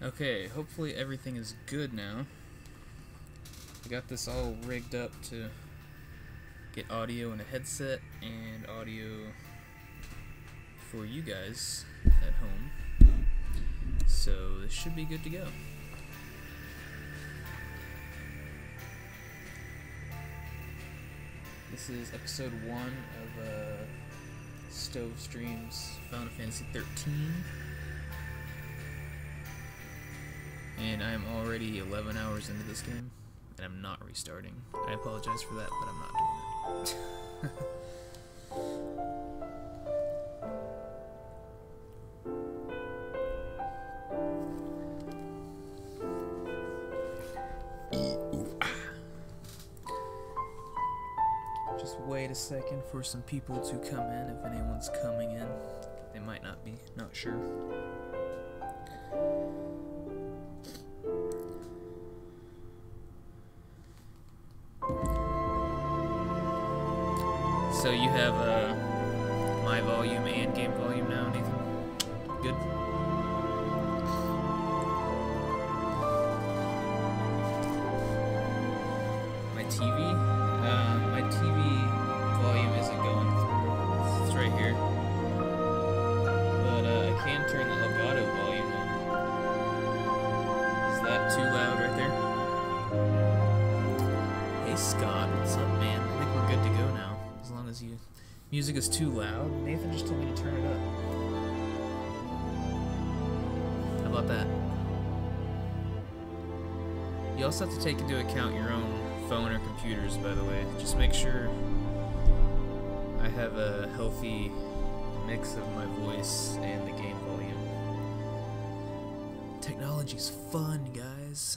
Okay, hopefully everything is good now. I got this all rigged up to get audio in a headset and audio for you guys at home. So this should be good to go. This is episode 1 of Stove Streams Final Fantasy 13. And I'm already 11 hours into this game, and I'm not restarting. I apologize for that, but I'm not doing it. Just wait a second for some people to come in, if anyone's coming in. They might not be, not sure. So you have my volume and game volume now, Nathan? Good? My TV? My TV volume isn't going through. It's right here. But I can turn the Elgato volume on. Is that too loud right there? Hey Scott, what's up, man? I think we're good to go now. As long as music is too loud. Nathan just told me to turn it up. How about that? You also have to take into account your own phone or computers, by the way. Just make sure I have a healthy mix of my voice and the game volume. Technology's fun, guys.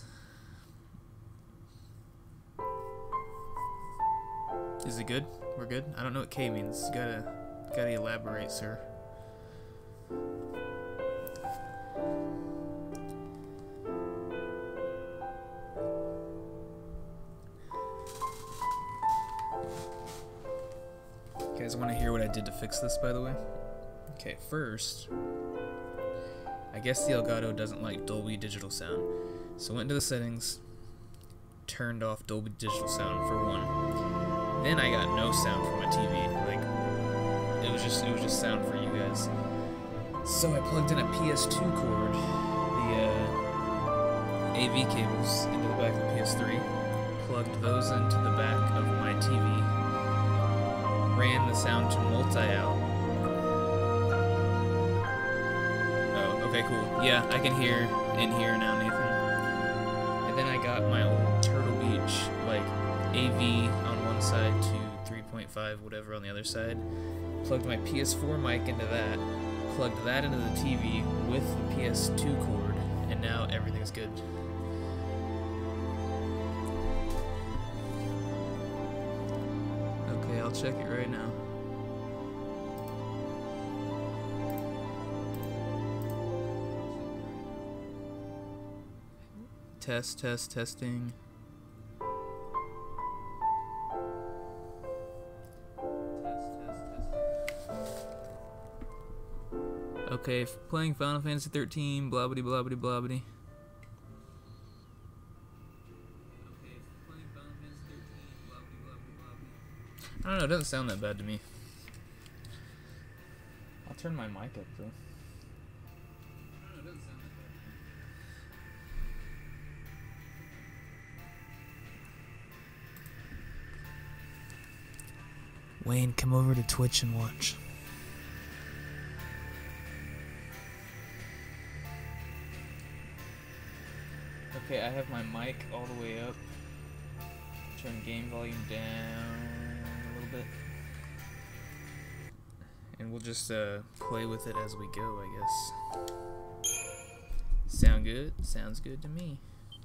Is it good? We're good? I don't know what K means. You gotta elaborate, sir. You guys want to hear what I did to fix this, by the way? Okay, first, I guess the Elgato doesn't like Dolby Digital Sound. So I went into the settings, turned off Dolby Digital Sound for one. Then I got no sound from my TV. Like, it was just sound for you guys. So I plugged in a PS2 cord, the AV cables into the back of the PS3, plugged those into the back of my TV, ran the sound to multi-out. Oh, okay, cool. Yeah, I can hear in here now, Nathan. And then I got my old Turtle Beach, like, AV on one side to 3.5 whatever on the other side, plugged my PS4 mic into that, plugged that into the TV with the PS2 cord, and now everything's good. Okay, I'll check it right now. Testing. Okay, playing Final Fantasy 13, blah blah blah blah blah blah. I don't know, it doesn't sound that bad to me. I'll turn my mic up though. Wayne, come over to Twitch and watch. Okay, I have my mic all the way up. Turn game volume down a little bit. And we'll just play with it as we go, I guess. Sound good? Sounds good to me.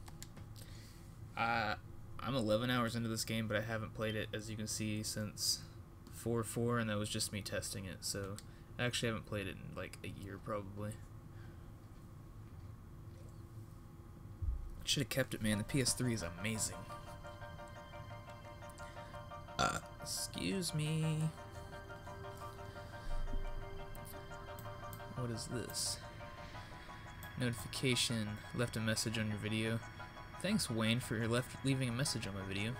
I'm 11 hours into this game, but I haven't played it, as you can see, since 4.4, and that was just me testing it, so I actually haven't played it in like a year probably. Should have kept it, man. The PS3 is amazing. Excuse me. What is this? Notification. Left a message on your video. Thanks, Wayne, for leaving a message on my video.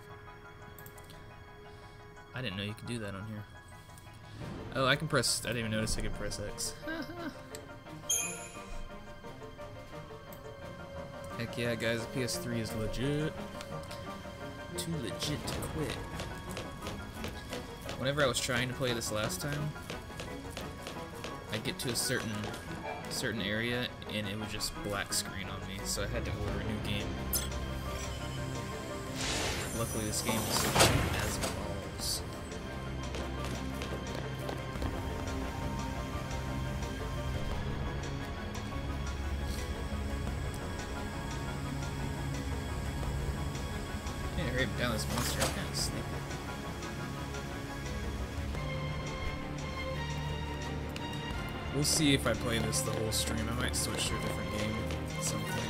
I didn't know you could do that on here. Oh, I can press... I didn't even notice I could press X. Heck yeah, guys, the PS3 is legit. Too legit to quit. Whenever I was trying to play this last time, I'd get to a certain area and it would just black screen on me, so I had to order a new game. Luckily this game is cheap as balls. Yeah, right down this monster, I'm kinda sleepy. We'll see if I play this the whole stream. I might switch to a different game at some point.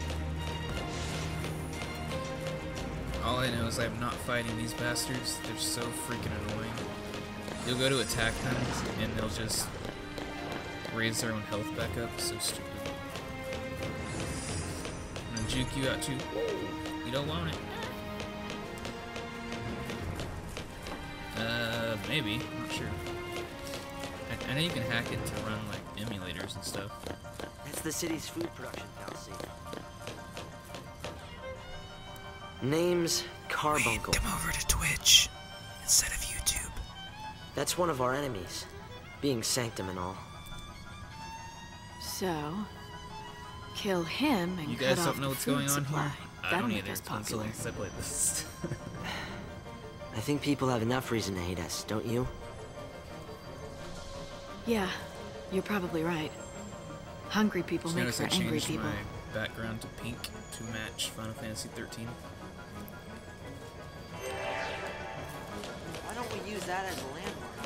All I know is I'm not fighting these bastards. They're so freaking annoying. You'll go to attack them, and they'll just raise their own health back up. So stupid. I'm gonna juke you out too. You don't want it. Maybe. I'm not sure. I know you can hack it to run, like, emulators and stuff. That's the city's food production fallacy. Name's Carbuncle. Come over to Twitch instead of YouTube. That's one of our enemies, being Sanctum and all. So, kill him and You cut guys off don't know the what's food going on supply. here? I That'll don't make either. us It's been so popular. long since I played this. I think people have enough reason to hate us, don't you? Yeah, you're probably right. Hungry people Just make noticed for I angry changed people. my background to pink to match Final Fantasy 13. Why don't we use that as a landmark?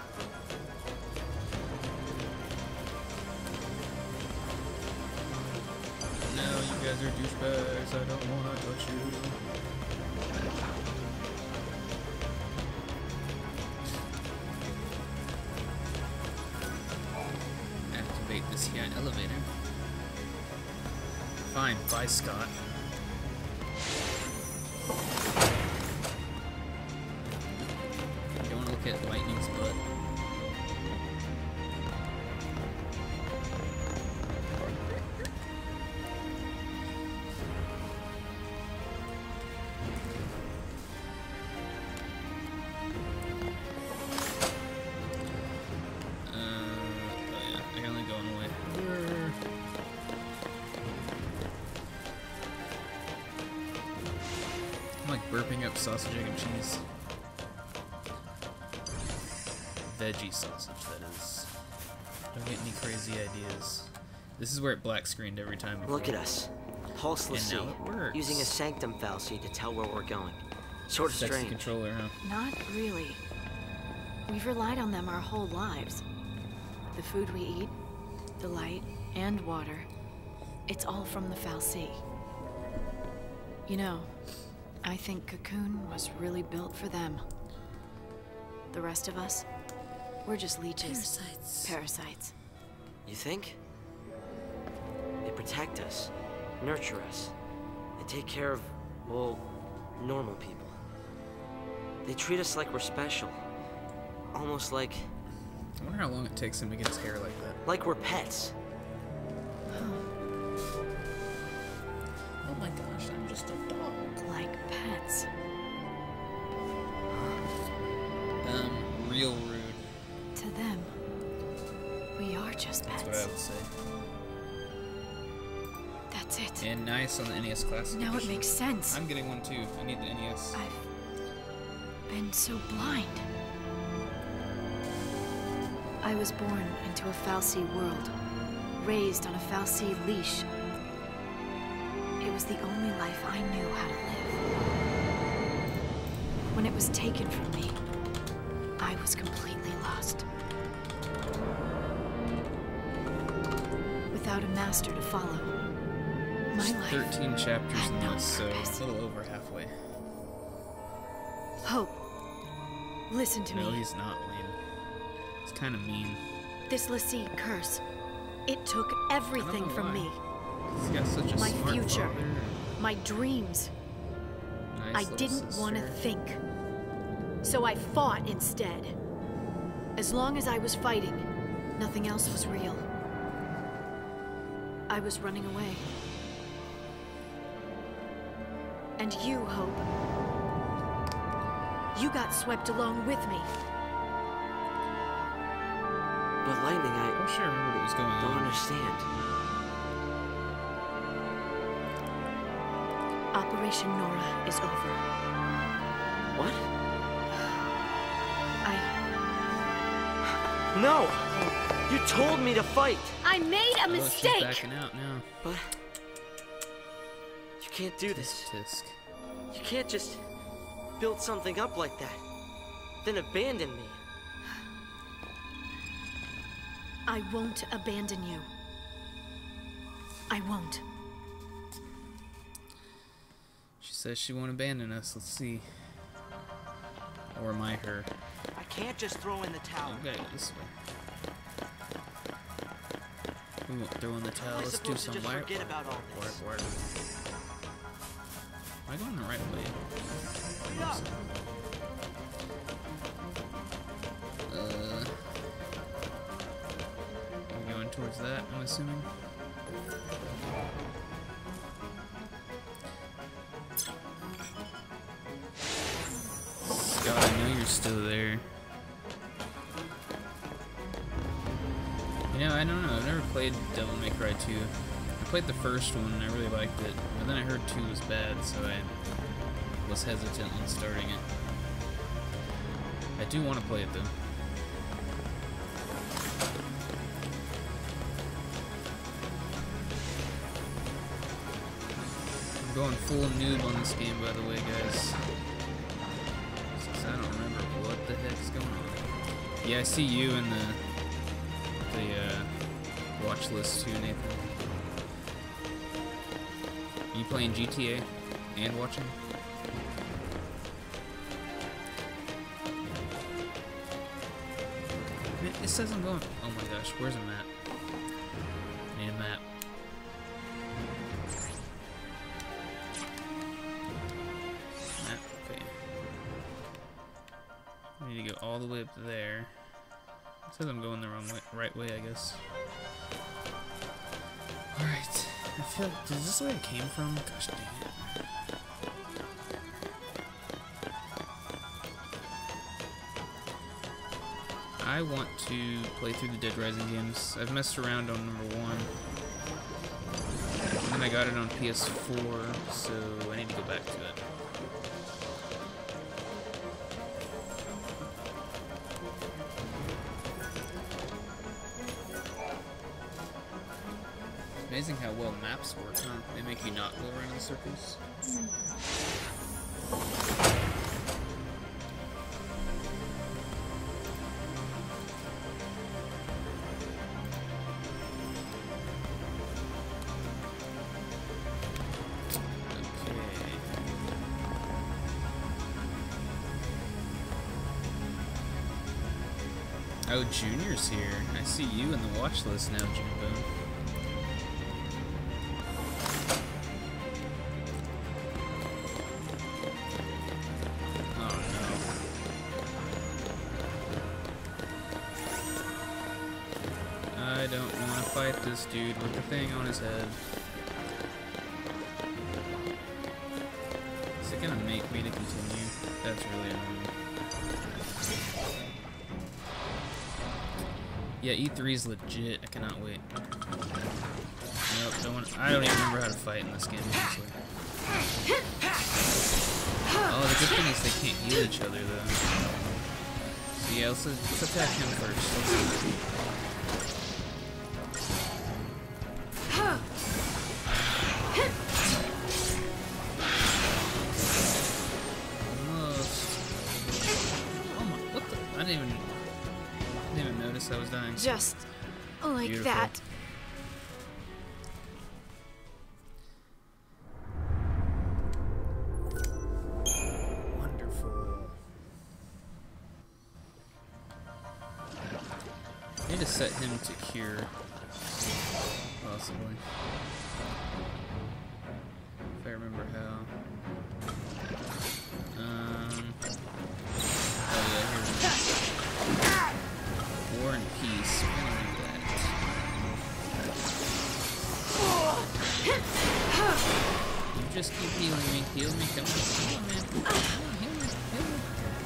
No, you guys are douchebags. I don't want to touch you. Activate this here elevator. Fine, bye, Scott. You want to look at Lightning's butt? Oh yeah, I can only go one way. I'm like burping up sausage, egg, and cheese. Veggie sausage, that is. Don't get any crazy ideas. This is where it black screened every time before. Look at us. Pulselessly, And now it works. using a Sanctum fallacy to tell where we're going. Sort of Sexy strange. controller, huh? Not really. We've relied on them our whole lives. The food we eat, the light, and water. It's all from the Fal'Cie. You know, I think Cocoon was really built for them. The rest of us, we're just leeches. Parasites. You think? They protect us, nurture us. They take care of, well, normal people. They treat us like we're special. Almost like I wonder how long it takes him to get his hair like that. we're pets. Oh my gosh, I'm just a dog. Like pets. Real rude. To them, we are just That's what pets. I would say. That's it. And nice on the NES Classic Now it Edition. makes sense. I'm getting one too. I need the NES. I've been so blind. I was born into a Fal'Cie world, raised on a Fal'Cie leash. It was the only life I knew how to live. When it was taken from me, I was completely lost. Without a master to follow, my life 13 chapters had in no this, so purpose. a little over halfway. Hope, listen to No, me. he's not, Lane. It's kind of mean. This l'Cie curse, It took everything know from why. me. He's got such a My smart future. father. My dreams. Nice I little didn't want to sister. think. So I fought instead. As long as I was fighting, nothing else was real. I was running away. And you, Hope. You got swept along with me. But Lightning, I Oh, sure, I remember what was going don't on. understand. Operation Nora is over. What? No! You told me to fight! I made a Oh, she's mistake! backing out now. But... You can't do this. Tisk. You can't just build something up like that, then abandon me. I won't abandon you. I won't. She says she won't abandon us. Let's see. Or am I her? I can't just throw in the towel. Okay, this way. We won't throw in the towel. Am I Let's do supposed to some just wire. forget about all this? Wire. Am I going the right way? No. We're going towards that, I'm assuming. Scott, I know you're still there. You know, I don't know. I've never played Devil May Cry 2. I played the first one and I really liked it, but then I heard 2 was bad, so I was hesitant on starting it. I do want to play it though. I'm going full noob on this game, by the way, guys. Since I don't remember what the heck's going on. Yeah, I see you in the watch list too, Nathan. Are you playing GTA and watching? Man, it says I'm going. Oh my gosh, where's a map? I need a map. Map, okay. I need to go all the way up there. It says I'm going the wrong way, right way, I guess. Alright. I feel like, is this the way I came from? Gosh dang it. I want to play through the Dead Rising games. I've messed around on number 1. And then I got it on PS4, so I need to go back to it. Amazing how well maps work, huh? They make you not go around in circles. Oh, Junior's here. I see you in the watch list now, Junbo. Oh no. I don't want to fight this dude with the thing on his head. Is it gonna make me to continue? That's really annoying. Yeah, E3 is legit. I cannot wait. Nope, I don't even remember how to fight in this game, honestly. Oh, the good thing is they can't heal each other, though. So yeah, let's attack him first. Almost. Oh my, what the? I didn't even notice I was dying. Just like Beautiful. that. Wonderful. I need to set him to cure. possibly. If I remember how. Oh yeah, here we go. War and Peace. We're gonna do that. You just keep healing me. Heal me. Come on, man. Come on, heal me. Heal me.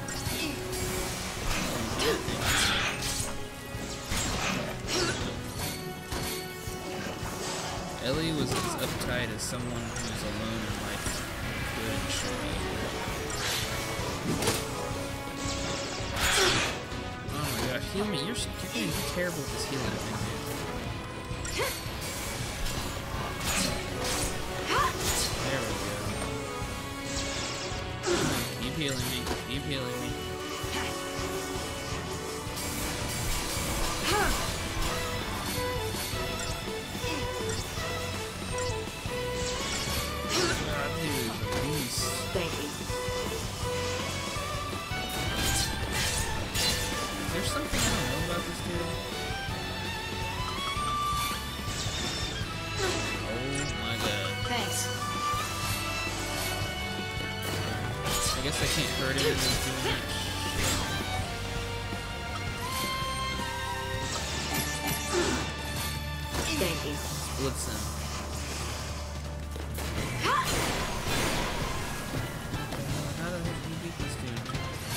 Ellie was as uptight as someone who's alone in life could and should be. Oh my gosh, heal me. You're getting terrible at this healing thing, dude. There we go. Keep healing me. Keep healing me. Thank you. There's something I don't know about this dude. Oh my god. Thanks. I guess I can't hurt him as he's doing it. Thank you. Splits him. How the heck did you beat this dude?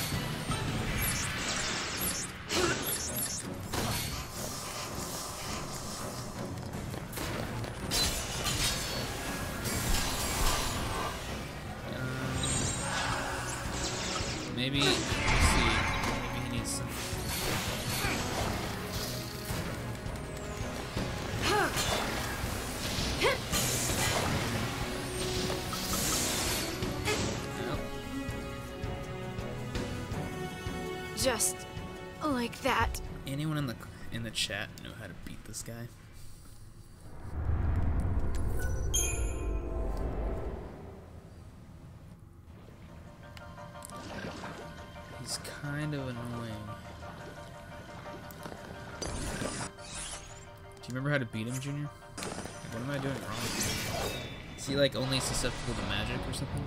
Maybe, let's see, maybe he needs some. Nope. Just like that. Anyone in the chat know how to beat this guy? He's kind of annoying. Do you remember how to beat him, Junior? Like, what am I doing wrong? Is he like only susceptible to magic or something?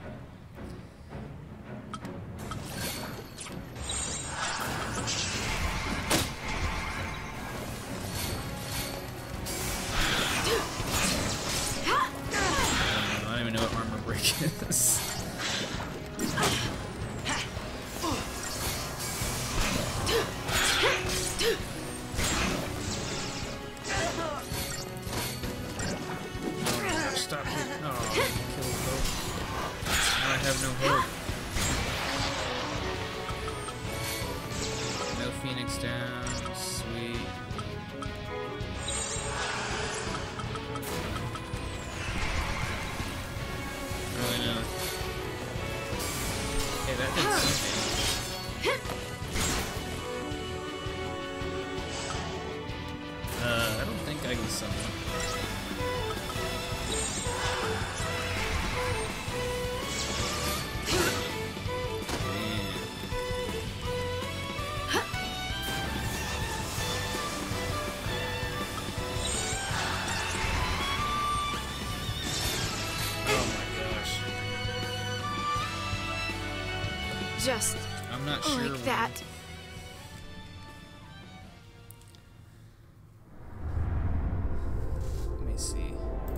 I don't even know what armor break is. Stop it. Oh, kill hope. Now I have no hope. No Phoenix down. Sweet. Really no. Okay, that did something. I don't think I can summon. Just I'm not sure. like that. Let me see.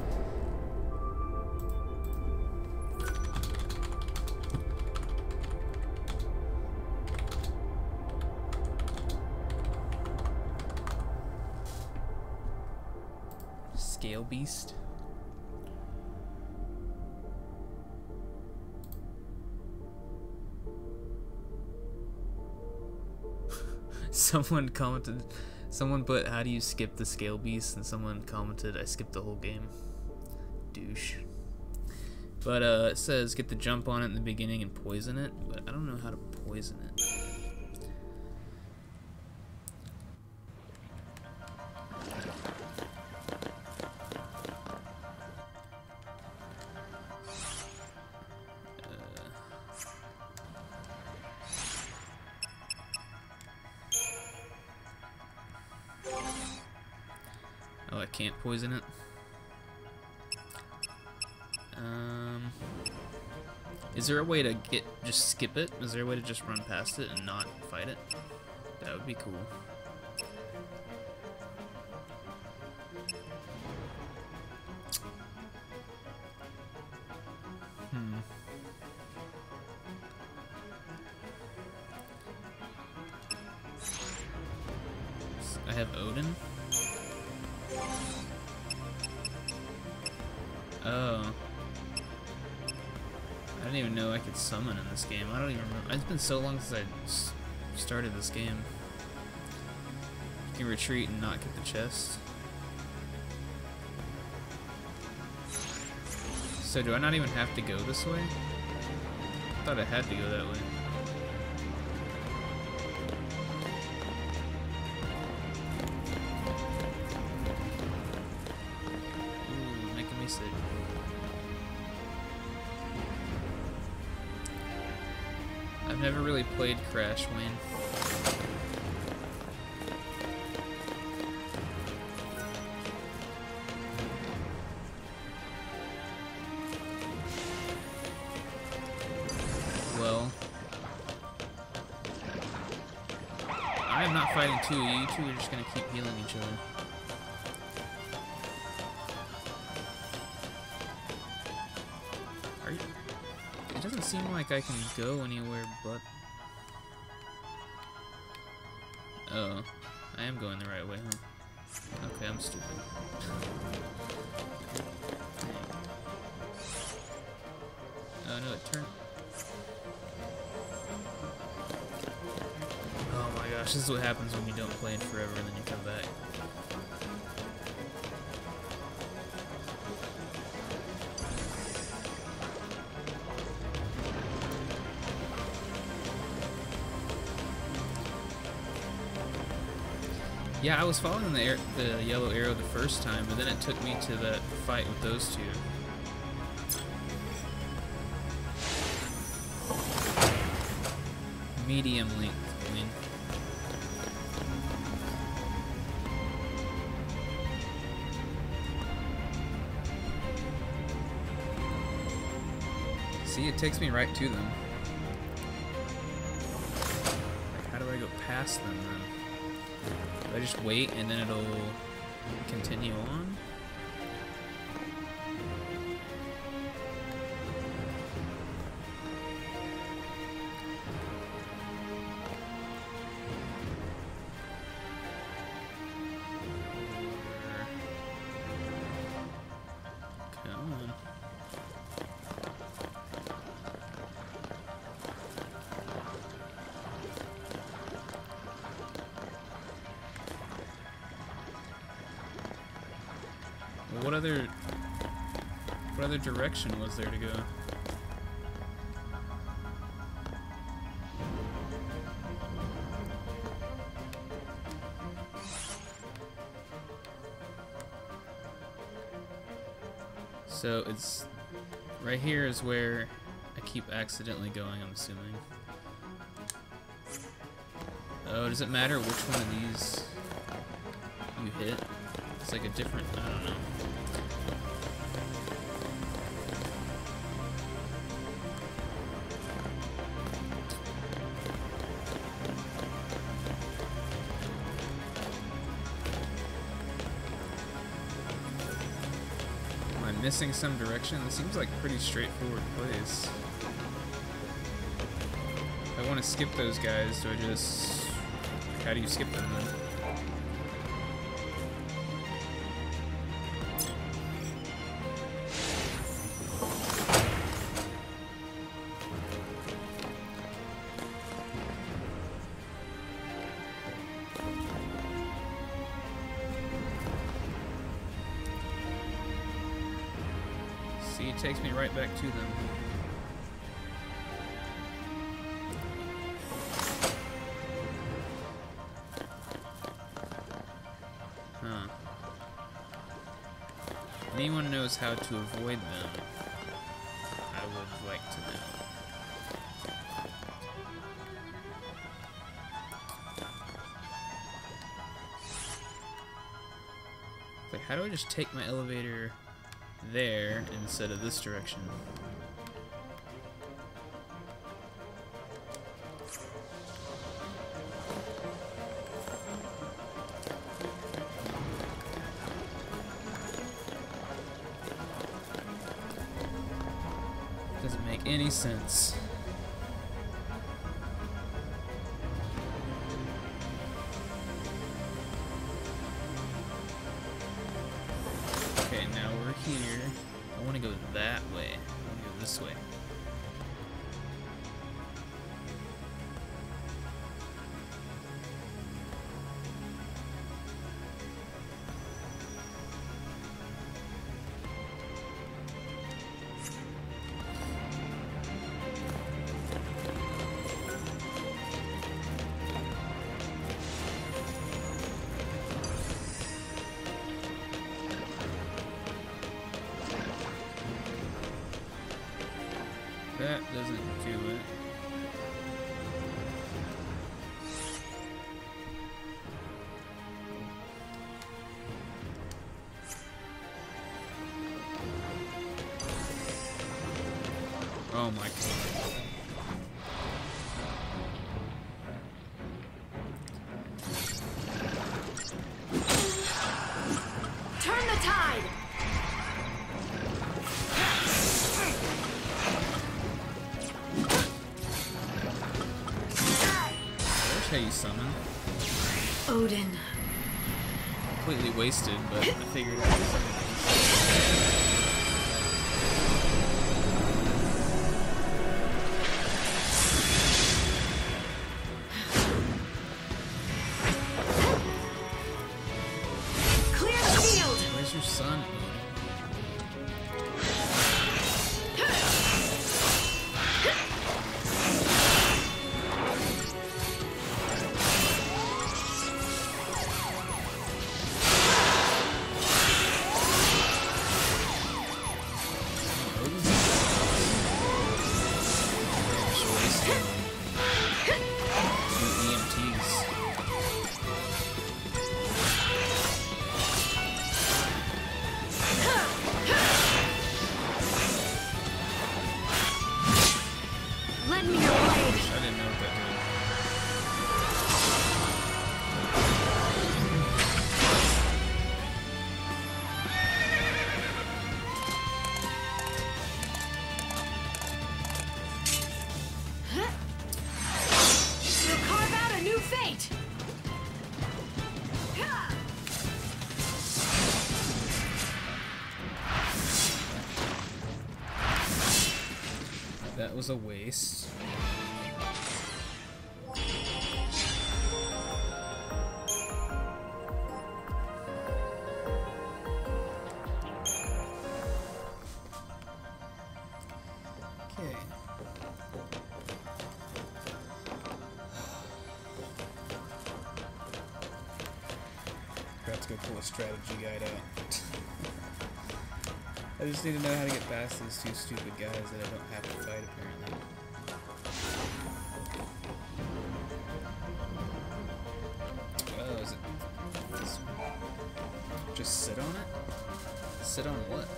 Scale Beast. Someone put, how do you skip the Scale Beast? And someone commented, I skipped the whole game. Douche. But it says get the jump on it in the beginning and poison it, but I don't know how to poison it. can't poison it. Is there a way to just skip it? Is there a way to just run past it and not fight it? That would be cool. I have Odin. Oh. I didn't even know I could summon in this game. I don't even remember. It's been so long since I started this game. You can retreat and not get the chest. So do I not even have to go this way? I thought I had to go that way. Ooh, making me sick. I've never really played Crash, Wayne. Well, I am not fighting two. You two are just gonna keep healing each other. Are you? It doesn't seem like I can go anywhere but... Oh, I am going the right way, huh? Okay, I'm stupid. Oh no, it turned... Oh my gosh, this is what happens when you don't play it forever and then you come back. Yeah, I was following the yellow arrow the first time, but then it took me to that fight with those two. Medium length, I mean. See, it takes me right to them. Like, how do I go past them then? Do I just wait and then it'll continue on? Come on. What other direction was there to go? So it's right here is where I keep accidentally going, I'm assuming. Oh, does it matter which one of these you hit? It's like a different, I don't know. Missing some direction? This seems like a pretty straightforward place. If I want to skip those guys, do I just... How do you skip them then? See, it takes me right back to them. Huh. Anyone knows how to avoid them? I would like to know. Like, how do I just take my elevator there instead of this direction? Doesn't make any sense. Okay, now we're here. I want to go that way. I want to go this way. That doesn't do it. Oh my god. Turn the tide! How you summon. Odin. Completely wasted, but I figured out. Clear the field! Where's your son? Lend me your blade! I didn't know what that did. We'll carve out a new fate! That was a waste. Okay. Got to go pull a strategy guide out. I just need to know how to get past these two stupid guys that I don't have to fight, apparently. Oh, is it this one? Just sit on it? Sit on what?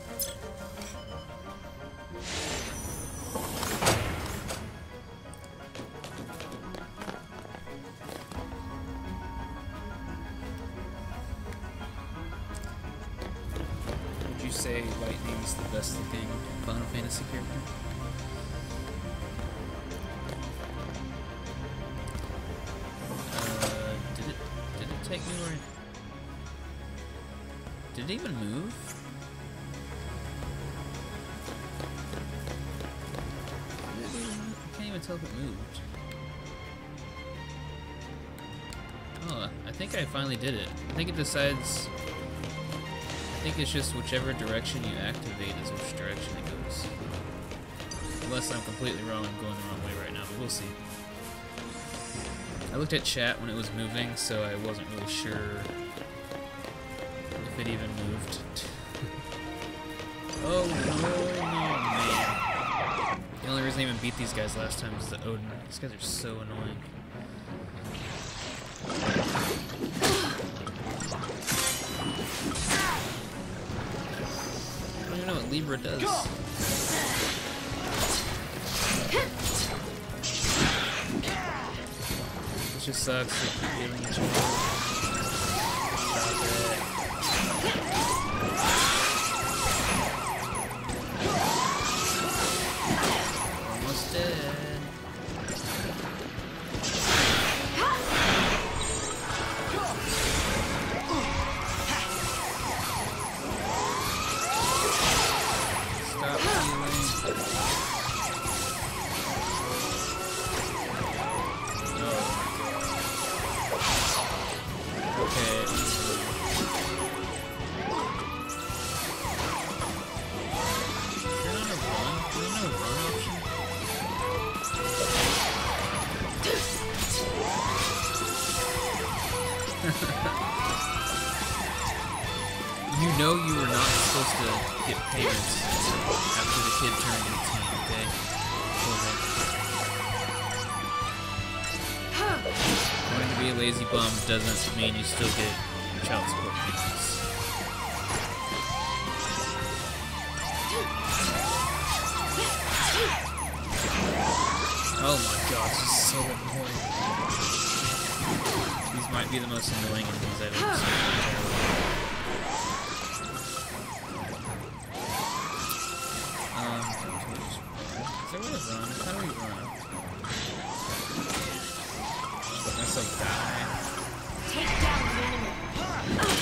Would you say Lightning's the best looking Final Fantasy character? Did it take me where? Did it even move? I can't even tell if it moved. Oh, I think I finally did it. I think it decides. I think it's just whichever direction you activate is which direction it goes. Unless I'm completely wrong and going the wrong way right now, but we'll see. I looked at chat when it was moving, so I wasn't really sure if it even moved. Oh no, man. The only reason I even beat these guys last time was the Odin. These guys are so annoying. what Libra does. It just sucks that you're healing each other. Stop it. Almost dead. Stop healing. Okay. Is there not a run? Do we know a run option? You know you were not supposed to get parents after the kid turned 18, okay? Wanting to be a lazy bum doesn't mean you still get child support payments. Oh my god, this is so annoying. These might be the most annoying enemies I've ever seen. Is there a way to run? How do we run? Let myself die. Take down the enemy.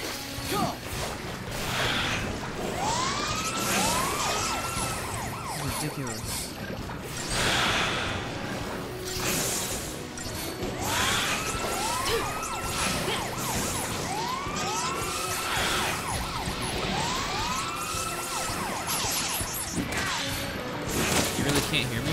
This is ridiculous. You really can't hear me?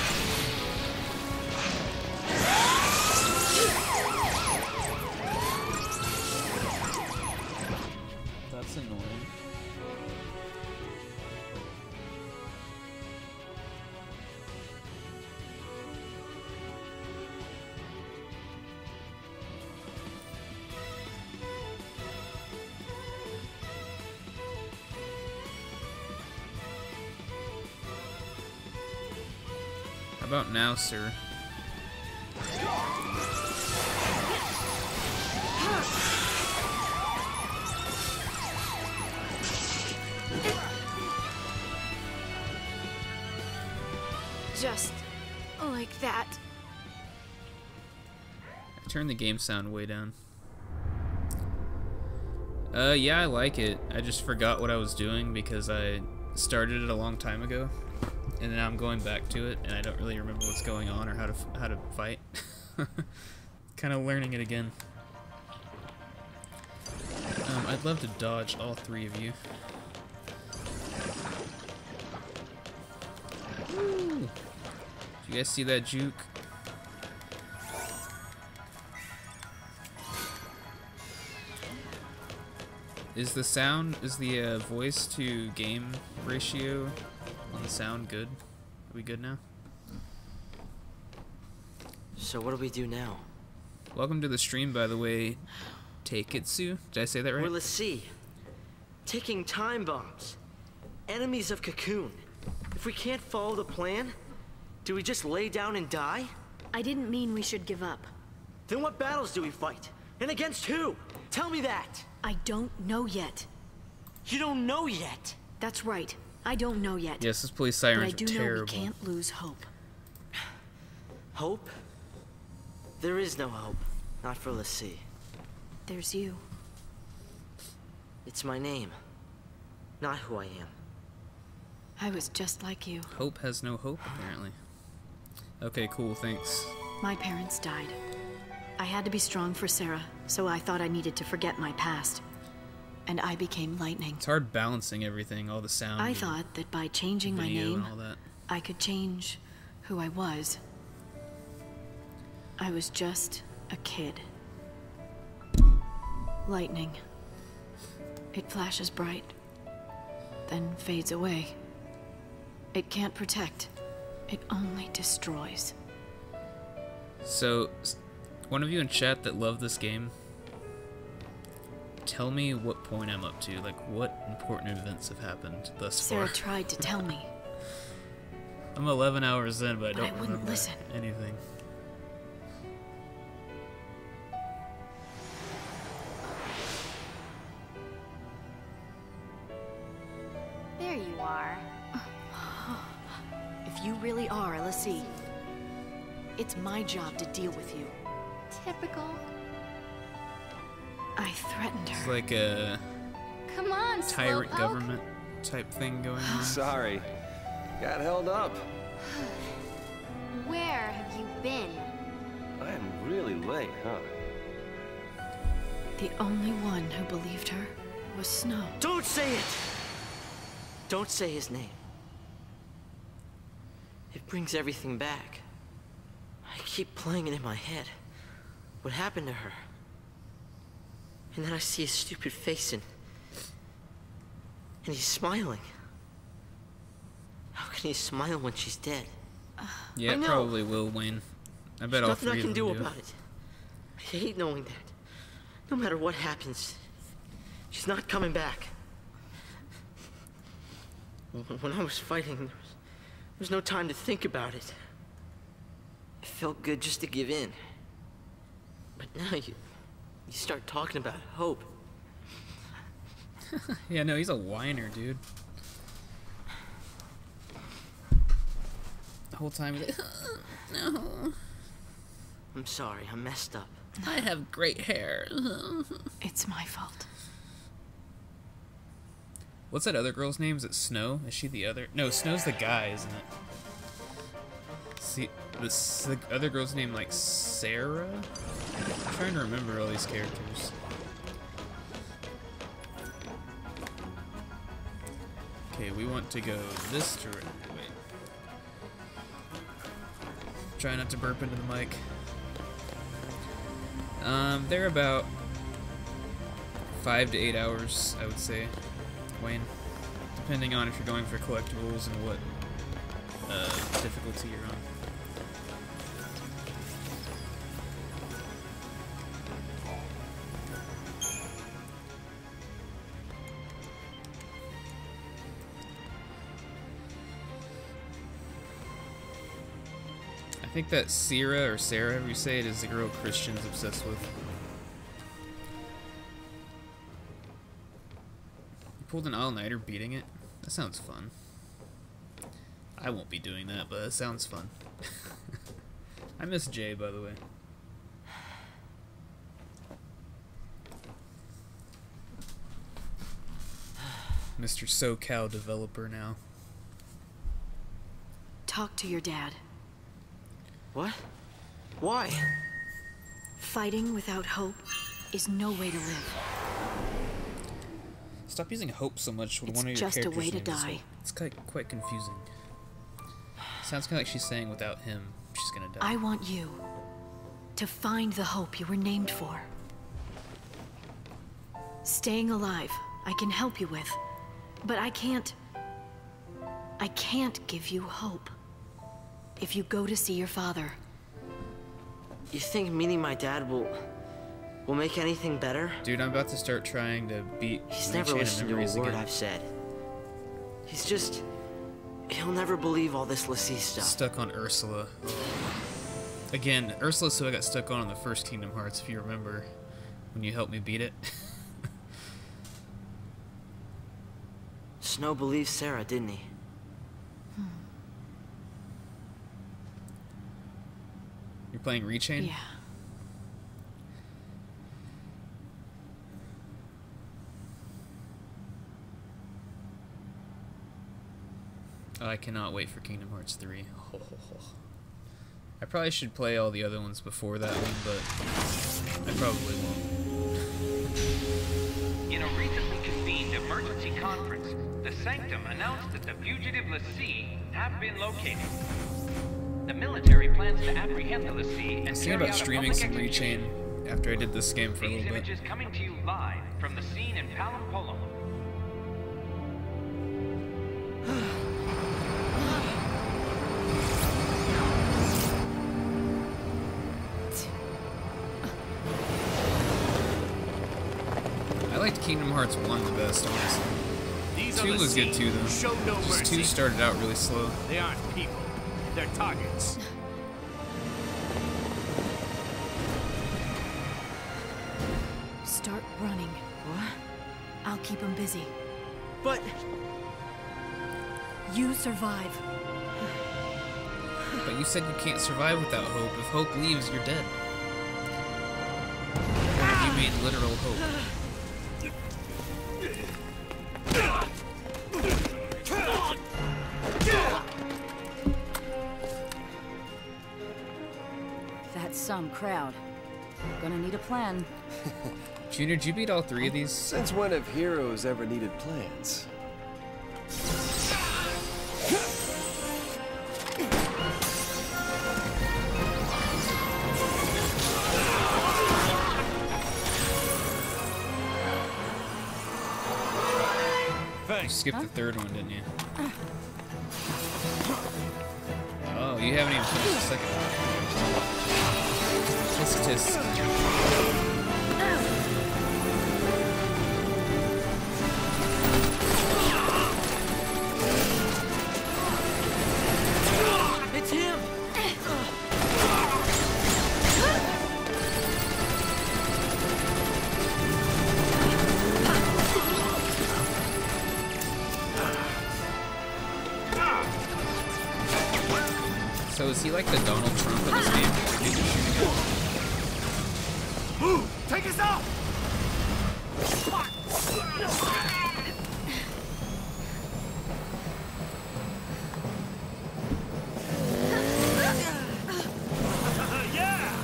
That's annoying. How about now, sir? Just like that. I turned the game sound way down. Yeah, I like it. I just forgot what I was doing because I started it a long time ago, and now I'm going back to it, and I don't really remember what's going on or how to fight. Kind of learning it again. I'd love to dodge all three of you. Woo! Did you guys see that juke? Is the voice to game ratio on the sound good? Are we good now? So what do we do now? Welcome to the stream, by the way, Taiketsu. Did I say that right? We're Lassie. Taking time bombs. Enemies of Cocoon. If we can't follow the plan, do we just lay down and die? I didn't mean we should give up. Then what battles do we fight? And against who? Tell me that! I don't know yet. You don't know yet! That's right. I don't know yet. Yes, this police But I sirens do are know terrible. we can't lose hope. Hope? There is no hope. Not for Lassie. There's you. It's my name. Not who I am. I was just like you. Hope has no hope, apparently. Okay, cool, thanks. My parents died. I had to be strong for Sarah, so I thought I needed to forget my past. And I became Lightning. It's hard balancing everything, all the sound. I and thought that by changing my video name, and all that. I could change who I was. I was just a kid. Lightning. It flashes bright, then fades away. It can't protect. It only destroys. So, one of you in chat that love this game, tell me what point I'm up to. Like, what important events have happened thus Sarah far. tried to tell me. I'm 11 hours in, but I But I don't wouldn't remember listen. anything. There you are. If you really are a Lassie, it's my job to deal with you. Typical. I threatened It's her. like a Come on, tyrant Slowpoke. government type thing going on. Sorry. Got held up. Where have you been? I am really late, huh? The only one who believed her was Snow. Don't say it! Don't say his name. It brings everything back. I keep playing it in my head. What happened to her? And then I see his stupid face and he's smiling. How can he smile when she's dead? Yeah, I it know. probably will, Wayne. I bet all Nothing three I can of do them do. about it. I hate knowing that. No matter what happens, she's not coming back. When I was fighting, there was no time to think about it. It felt good just to give in. But now you start talking about hope. Yeah, no, he's a whiner, dude. The whole time he's like, no, I'm sorry, I messed up. I have great hair. It's my fault. What's that other girl's name? Is it Snow? Is she the other? No, Snow's the guy, isn't it? See, the other girl's name, like, Sarah? I'm trying to remember all these characters. Okay, we want to go this direction. Wait. Try not to burp into the mic. They're about 5 to 8 hours, I would say, Wayne. Depending on if you're going for collectibles and what difficulty you're on. I think that Sierra, or Sarah, however you say it, is the girl Christian's obsessed with. You pulled an all-nighter beating it? That sounds fun. I won't be doing that, but it sounds fun. I miss Jay, by the way. Mr. SoCal developer now. Talk to your dad. What? Why? Fighting without hope is no way to live. Stop using hope so much when It's one of your just a characters' way to names is die. Hope. It's quite confusing. Sounds kind of like she's saying without him, she's gonna die. I want you to find the hope you were named for. Staying alive, I can help you with, but I can't give you hope. If you go to see your father, You think meeting my dad will make anything better? Dude, I'm about to start trying to beat He's Reach never Hand listened to a Memories word again. I've said. He'll never believe all this Lassie stuff. Stuck on Ursula. Again, Ursula's who I got stuck on in the first Kingdom Hearts, if you remember, when you helped me beat it. Snow believed Sarah, didn't he? You're playing Rechain? yeah. Oh, I cannot wait for Kingdom Hearts 3. I probably should play all the other ones before that one, but I probably won't. In a recently convened emergency conference, the Sanctum announced that the fugitive Lassie have been located. The military plans to apprehend the Lassie I and was thinking carry about out a streaming public some execution. Rechain after I did this game for a These little bit. images coming to you live from the scene in Palampolo. I Kingdom Hearts 1 the best, honestly. These 2 are the was good too, Seed who though. show no Just 2 mercy. started out really slow. They aren't people. They're targets. Start running. What? I'll keep him busy. But You survive. But you said you can't survive without hope. If hope leaves, you're dead. Or you mean literal hope? That's some crowd. Gonna need a plan. Junior, did you beat all 3 of these? Since when have heroes ever needed plans? You skipped the 3rd one, didn't you? Oh, you haven't even finished the second one. Tisk tisk. it's him. So is he like the Donald Trump of this game? Move! Take us out! Yeah!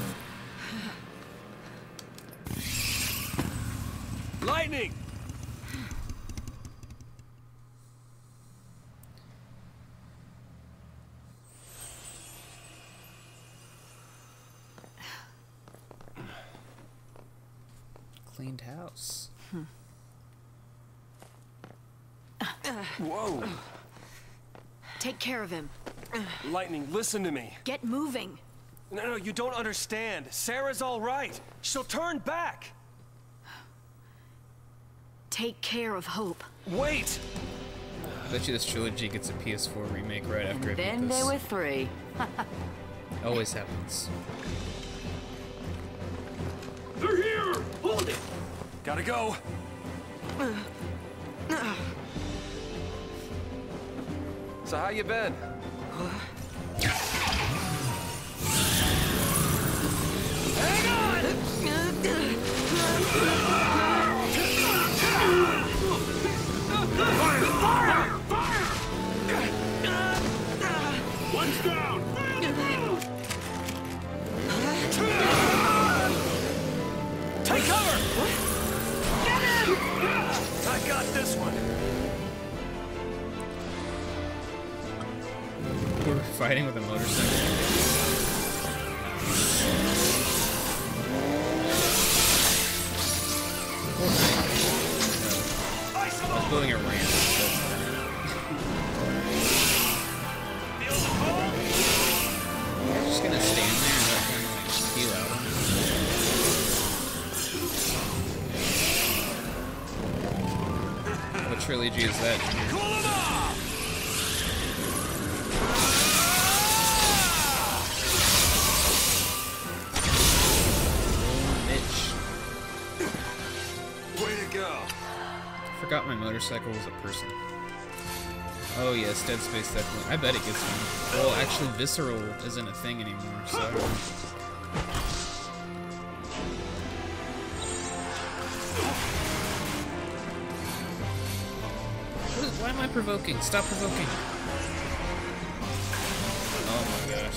Lightning! Cleaned house. Whoa! Take care of him. Lightning, listen to me. Get moving. No, you don't understand. Sarah's all right. She'll turn back. Take care of Hope. Wait! Bet you this trilogy gets a PS4 remake right after I beat Then this. there were 3. Always happens. They're here! Hold it! Gotta go. So how you been? One's down! Take cover! Get him! I got this one. We're fighting with a motorcycle. I was building a ramp. Just gonna stand there and let him like heal out on me. What trilogy is that? Cool him off! Mitch. Way to go. Forgot my motorcycle was a person. Oh yes, Dead Space definitely. I bet it gets one. Well, actually, Visceral isn't a thing anymore, so I don't know. Why am I provoking? Stop provoking. Oh my gosh.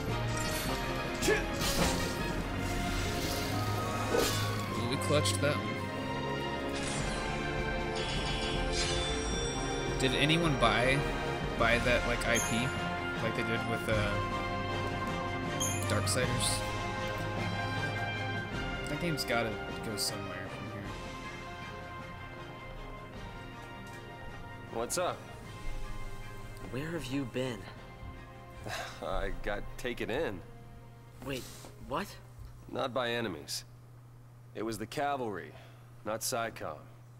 Ooh, we clutched that one. Did anyone buy that like IP like they did with Darksiders? That game's gotta go somewhere from here. What's up? Where have you been? I got taken in. Wait, what? Not by enemies. It was the cavalry, not SciComm.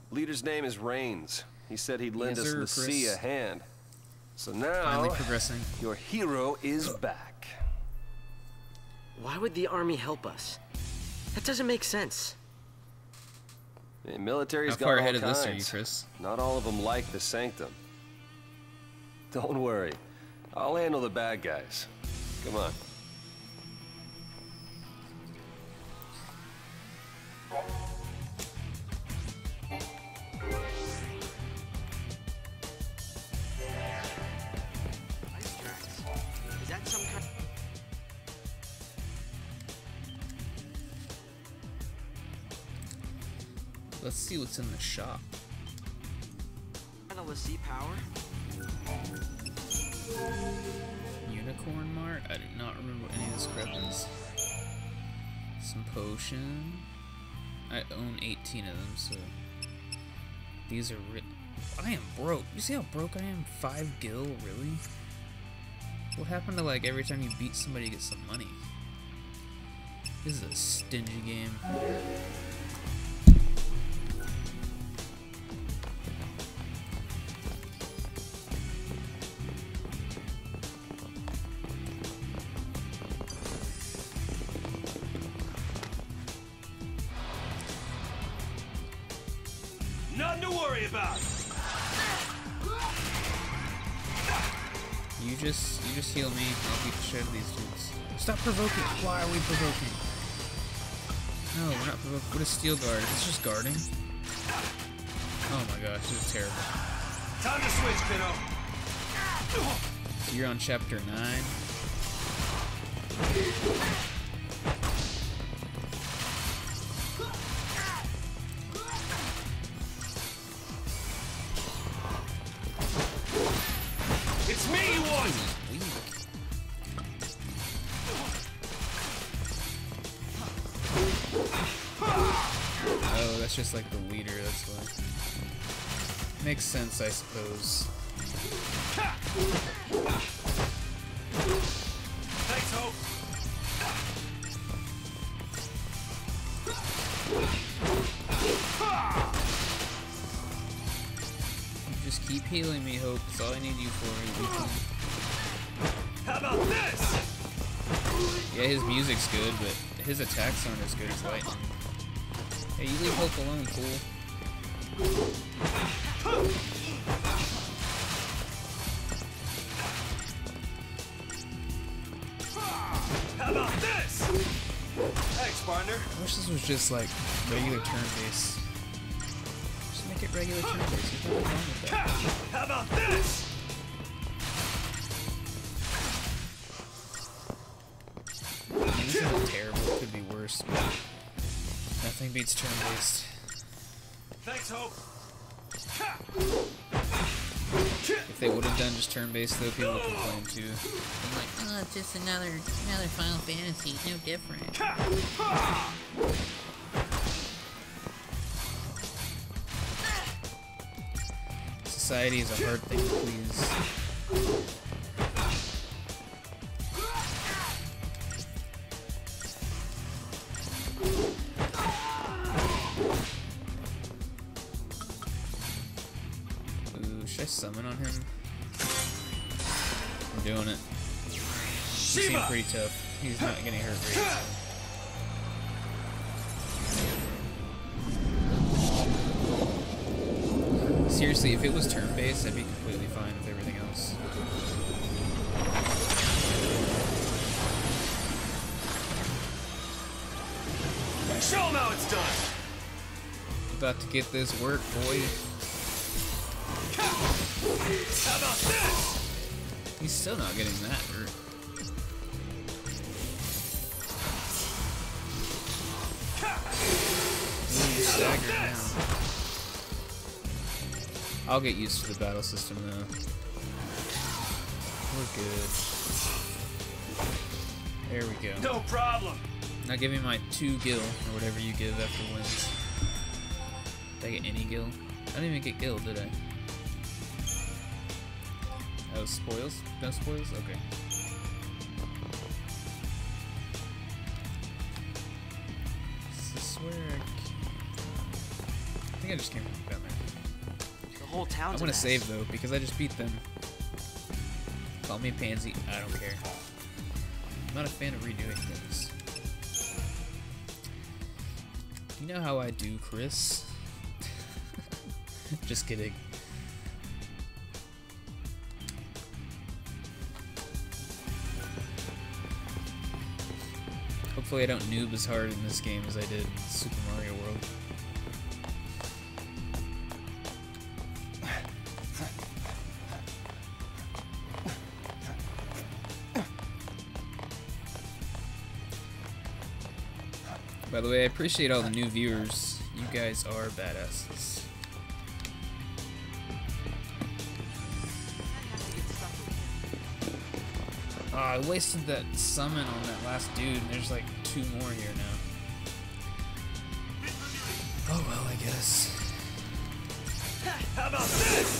Leader's name is Rains. He said he'd lend Yes, us sir, Lucia Chris. a hand. So now, Finally progressing. your hero is back. Why would the army help us? That doesn't make sense. The military's How got far all ahead of kinds. this are you, Chris? Not all of them like the Sanctum. Don't worry. I'll handle the bad guys. Come on. Ice tracks. Is that some kind Let's see what's in the shop. of Lassie power? Unicorn Mart? I do not remember what any of this crap is. Some potion. I own 18 of them, so these are I am broke. You see how broke I am? 5 gil, really? What happened to like every time you beat somebody you get some money? This is a stingy game. Nothing to worry about. You just heal me. I'll beat the shit out of these dudes. Stop provoking. Why are we provoking? No, we're not provoking. What is Steel Guard? It's just guarding. Oh my gosh, this is terrible. Time to switch, kiddo. So you're on chapter 9. It's me you want. Weak. Oh, that's just like the leader, that's why. Makes sense, I suppose. Thanks, Hope. Just keep healing me, Hope. That's all I need you for. How about this? Yeah, his music's good, but his attacks aren't as good as Lightning. Hey, you leave Hope alone, fool. How about this? Thanks, partner. I wish this was just like regular turn-based. Just make it regular turn-based. There's nothing wrong with that. How about this? I mean, this isn't terrible. It could be worse, but nothing beats turn-based. Thanks, Hope. If they would have done just turn-based, though, people would complain too. I'm like, oh, it's just another Final Fantasy. It's no different. Society is a hard thing to please. Ooh, should I summon on him? I'm doing it. He seemed pretty tough. He's not getting hurt very easily. Seriously, if it was turn-based, I'd be completely fine with everything else. Show 'em how it's done. About to get this work, boy. How about this? He's still not getting that hurt. Ooh, staggered now. I'll get used to the battle system though. We're good. There we go. No problem. Now give me my 2 gil, or whatever you give after wins. Did I get any gil? I didn't even get gil, did I? Oh, spoils? No spoils? Okay. Is this where I think I just came from Batman. The whole town's I'm a gonna mess. save though because I just beat them. Call me a pansy. I don't care. I'm not a fan of redoing things. You know how I do, Chris. Just kidding. Hopefully I don't noob as hard in this game as I did in Super Mario World. By the way, I appreciate all the new viewers. You guys are badasses. Oh, I wasted that summon on that last dude, and there's like 2 more here now. Oh well, I guess. How about this?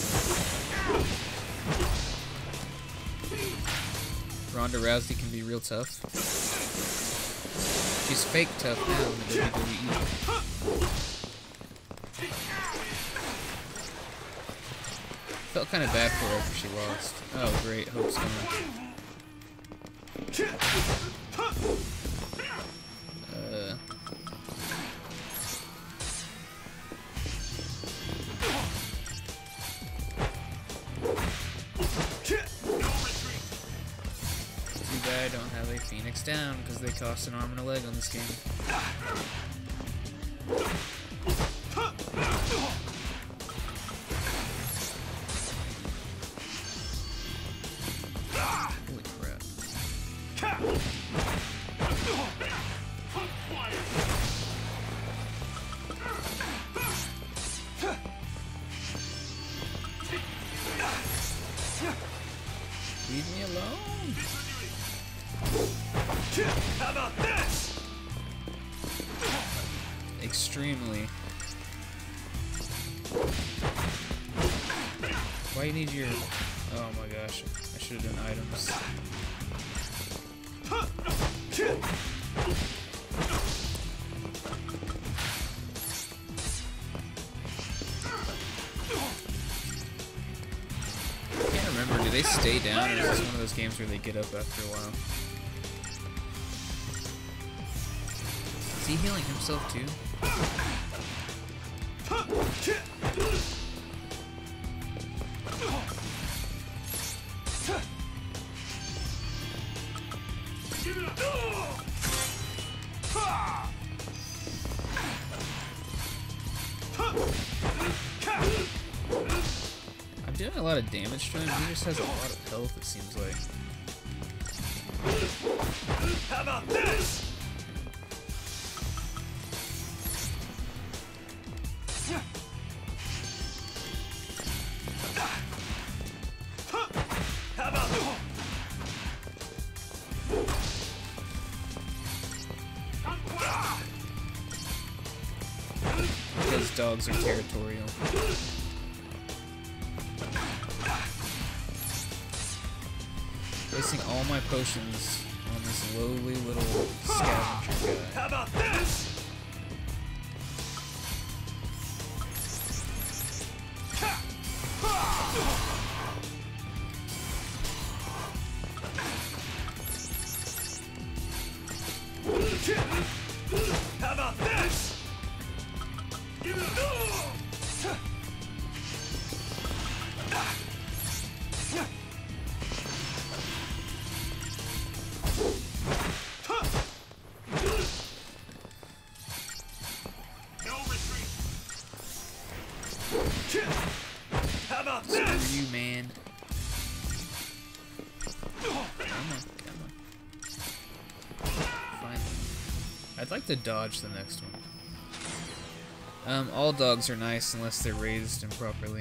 Ronda Rousey can be real tough. She's fake tough now in the WWE. Felt kind of bad for her after she lost. Oh great, Hope's gone. Too bad I don't have a Phoenix down because they cost an arm and a leg on this game. Holy crap. Leave me alone. How about this? Extremely. Why you need your... Oh my gosh. I should have done items. I can't remember. Do they stay down, or is this one of those games where they get up after a while? Is he healing himself too? I'm doing a lot of damage to him. He just has a lot of health, it seems like. How about this? How about Because dogs are territorial. Wasting all my potions on this lowly little scavenger guy. How about this? How about this? No retreat. How about Screw this? you, man. Come on, come on. Fine. I'd like to dodge the next one. All dogs are nice unless they're raised improperly.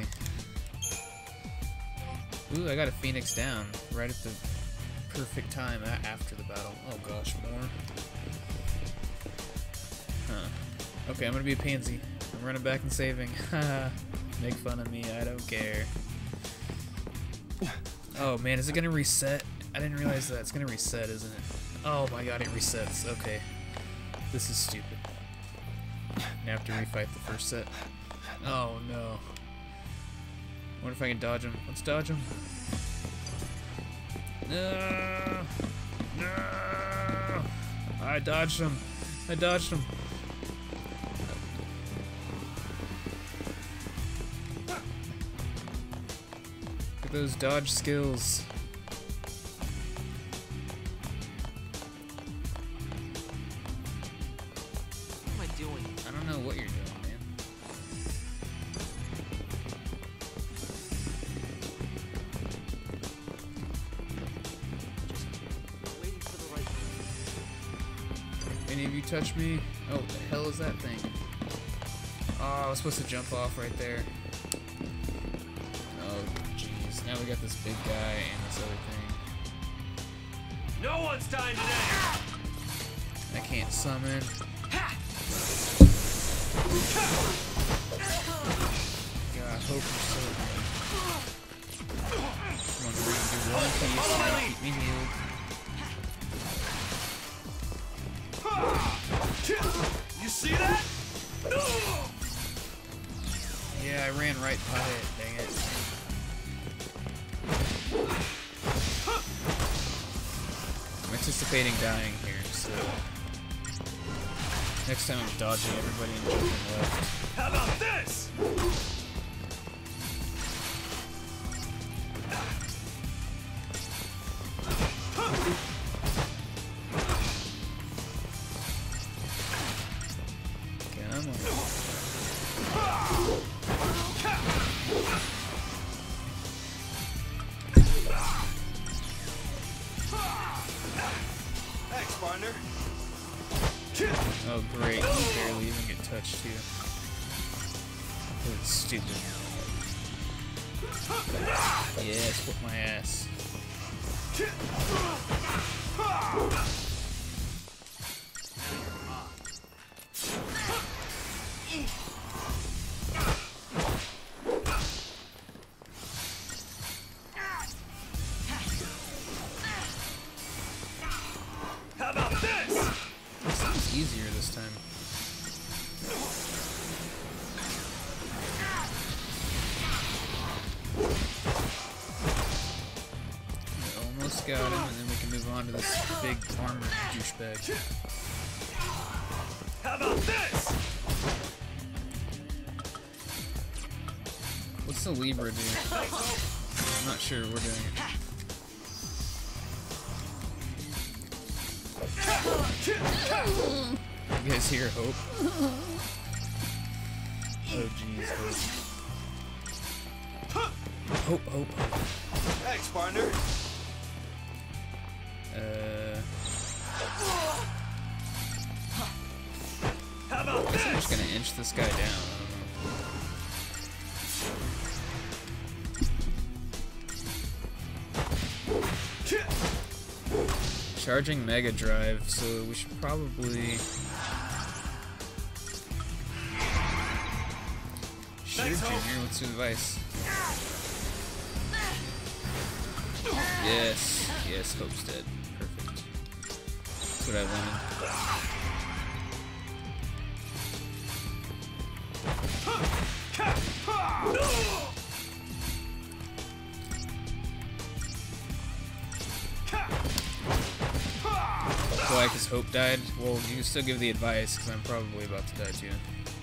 Ooh, I got a Phoenix down right at the perfect time after the battle. Oh gosh, more. Huh. Okay, I'm gonna be a pansy. I'm running back and saving. Haha. Make fun of me, I don't care. Oh man, is it gonna reset? I didn't realize that. It's gonna reset, isn't it? Oh my god, it resets. Okay. This is stupid. Now I have to refight the first set. Oh no. What if I can dodge him? Let's dodge him. No! No! I dodged him. I dodged him. Look at those dodge skills. What am I doing? I don't know what you're doing, man. Just waiting for the right moment. Any of you touch me? Oh, what the hell is that thing? Oh, I was supposed to jump off right there. Oh, jeez. Now we got this big guy and this other thing. No one's dying today! I can't summon. God, hope you're so good. Come on, Reed, do one piece and keep me healed. You see that? Yeah, I ran right by it, dang it. I'm anticipating dying here, so next time I'm dodging everybody and jumping left. How about this? Come on. Thanks, partner. Oh great, you barely even get touched too. That's stupid. Yes, whip my ass. How about this? This seems easier this time. We almost got him, and then we can move on to this big armored douchebag. How about this? What's the Libra do? I'm not sure we're doing it. You guys hear Hope? Oh jeez, Hope. Hope, Hope. Thanks, partner. How about I'm this? just gonna inch this guy down. I don't know. Charging Mega Drive, so we should probably shoot Junior with some advice. Yes, yes, Hope's dead. Perfect. That's what I wanted. Why? Because Hope died? Well, you can still give the advice, because I'm probably about to die too.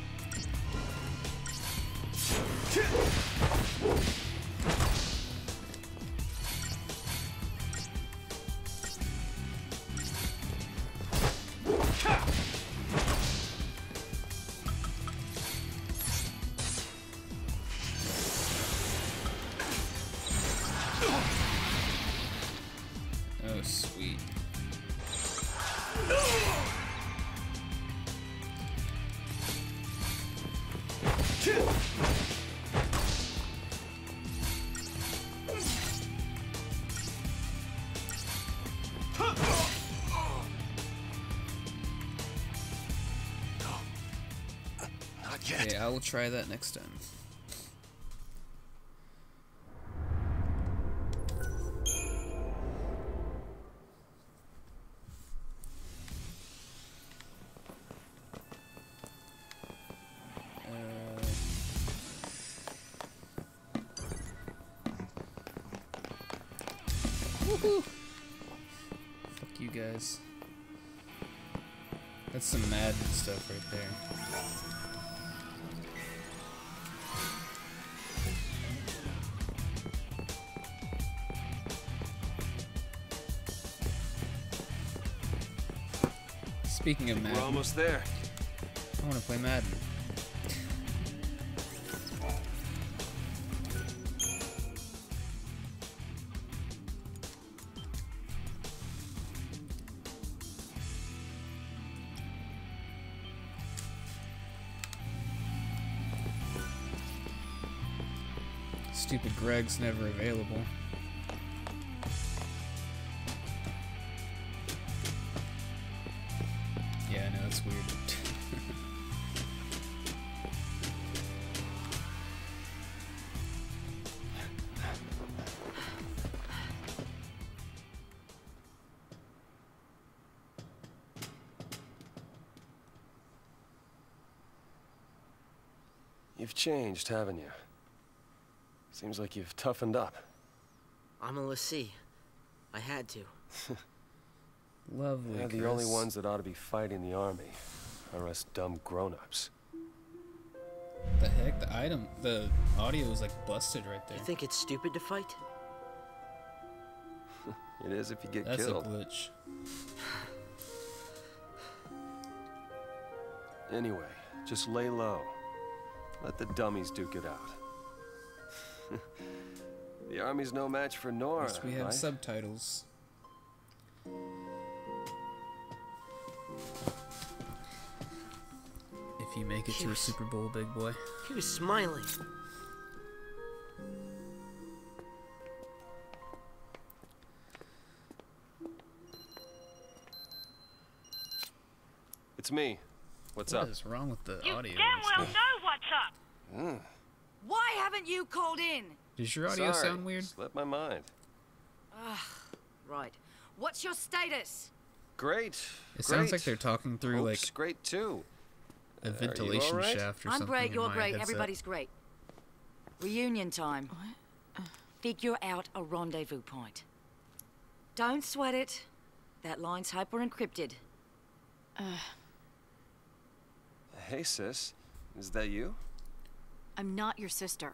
Oh, sweet. Not yet. Okay, I will try that next time. Woohoo! Fuck you guys. That's some Madden stuff right there. Speaking of Madden, We're almost there. I want to play Madden. Stupid Greg's never available. Yeah, I know, it's weird. You've changed, haven't you? Seems like you've toughened up. I'm a l'Cie. I had to. Lovely. They're the only ones that ought to be fighting the army. Are us dumb grown-ups. The heck? The audio is like busted right there. You think it's stupid to fight? It is if you get That's killed. a glitch. Anyway, just lay low. Let the dummies duke it out. The army's no match for Nora, Yes, we have right? subtitles. If you make it to a Super Bowl, big boy. He was smiling. It's me. What's What up? is wrong with the audio? You damn well know what's up. Why haven't you called in? Does your audio Sorry, sound weird? Slipped my mind. Right. What's your status? Great. It sounds like they're talking through Hope's great too. a ventilation alright? shaft or I'm something. great, in you're my great, headset. everybody's great. Reunion time. Figure out a rendezvous point. Don't sweat it. That line's hyper-encrypted. Hey, sis. Is that you? I'm not your sister.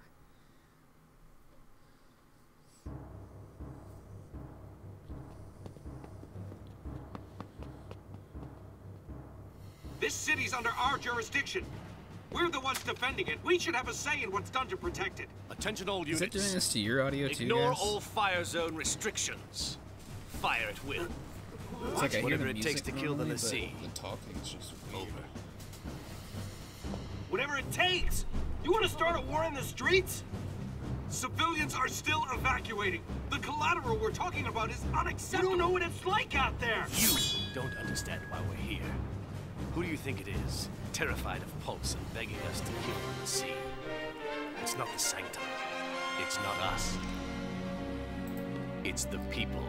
This city's under our jurisdiction. We're the ones defending it. We should have a say in what's done to protect it. Attention all Is it units. doing this to your audio too, Ignore guys? all fire zone restrictions. Fire at will. It's like I hear Whatever the it music takes to kill the normally, but l'Cie. the talking's just weird. Over. Whatever it takes. You want to start a war in the streets? Civilians are still evacuating. The collateral we're talking about is unacceptable. You don't know what it's like out there. You don't understand why we're here. Who do you think it is? Terrified of Pulse and begging us to kill the l'Cie. It's not the Sanctum. It's not us. It's the people.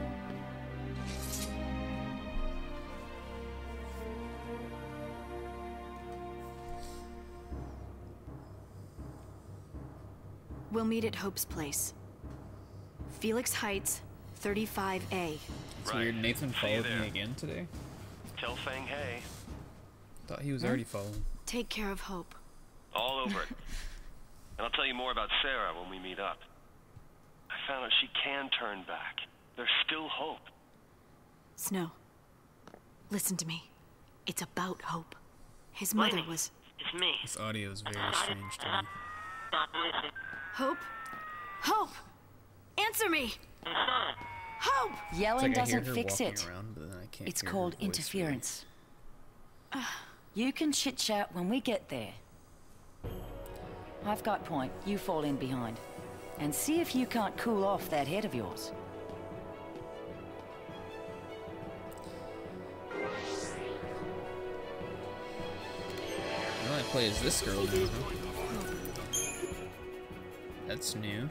We'll meet at Hope's place. Felix Heights, 35A. It's weird. Nathan followed me again today. Tell Fang hey. Thought he was already following. Take care of Hope. All over it. And I'll tell you more about Sarah when we meet up. I found out she can turn back. There's still hope. Snow, listen to me. It's about Hope. His mother was... It's me. This audio is very strange to me. Hope? Hope! Answer me! Hope! Yelling It's like I hear doesn't her fix walking it. around, but then I can't It's hear her called voice interference. You can chit-chat when we get there. I've got point. You fall in behind. And see if you can't cool off that head of yours. All I play is this girl now, huh? That's new.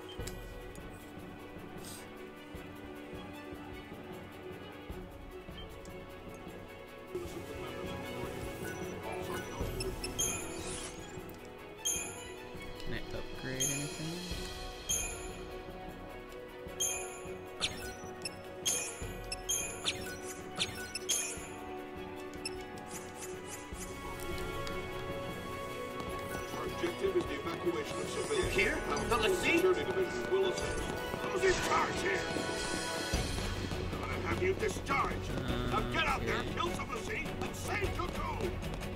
Can I upgrade anything? They've discharged. Now get out there, kill some of the sea, and save Cocoon!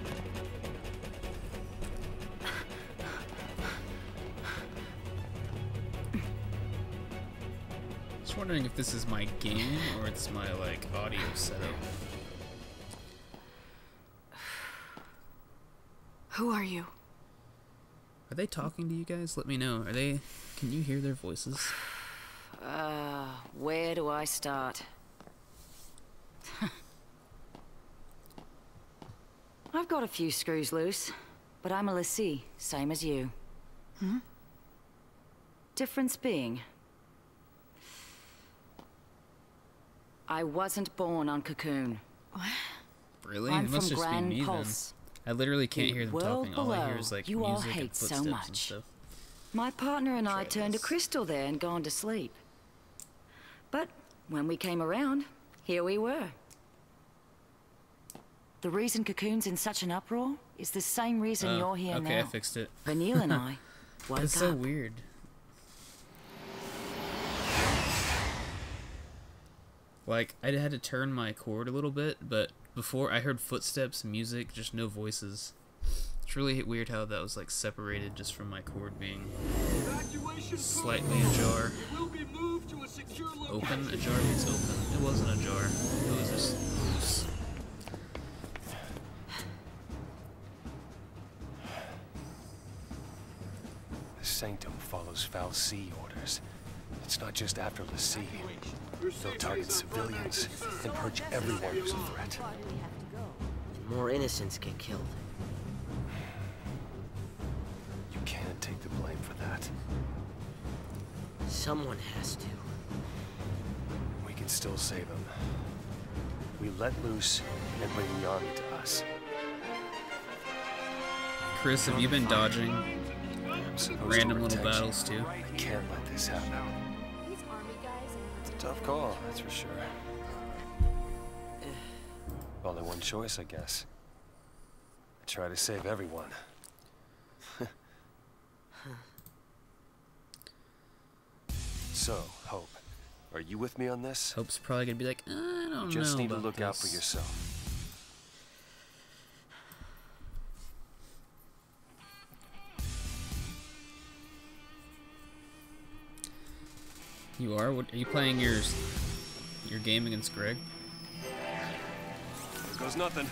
Just wondering if this is my game or it's my like audio setup. Who are you? Are they talking to you guys? Let me know. Are they? Can you hear their voices? Where do I start? I've got a few screws loose, but I'm a l'Cie, same as you. Hmm? Difference being, I wasn't born on Cocoon. What? Really? I'm It must from just Grand be me Pulse. then. I literally can't The hear them world talking. All I hear below is like you all music and hate so footsteps and much. stuff. My partner and I turned to crystal there and gone to sleep. But when we came around, here we were. The reason Cocoon's in such an uproar is the same reason you're here now. Okay, I fixed it. Vanille and I woke That's so up. weird. Like, I had to turn my cord a little bit, but before I heard footsteps, music, just no voices. It's really weird how that was like separated just from my cord being slightly ajar. Open? Ajar means open. It wasn't ajar. It was just loose. The Sanctum follows fal'Cie orders. It's not just after l'Cie. They'll target civilians and purge everyone who's a threat. More innocents get killed. You can't take the blame for that. Someone has to. We can still save them. We let loose and bring the army to us. Chris, have you been dodging random little Protection. battles too? I can't let this happen. It's a tough call, that's for sure. Only one choice, I guess. I try to save everyone. So, Hope, are you with me on this? Hope's probably gonna be like, I don't know. You just need to about look out for this." yourself. You are? What, are you playing your game against Greg? There goes nothing.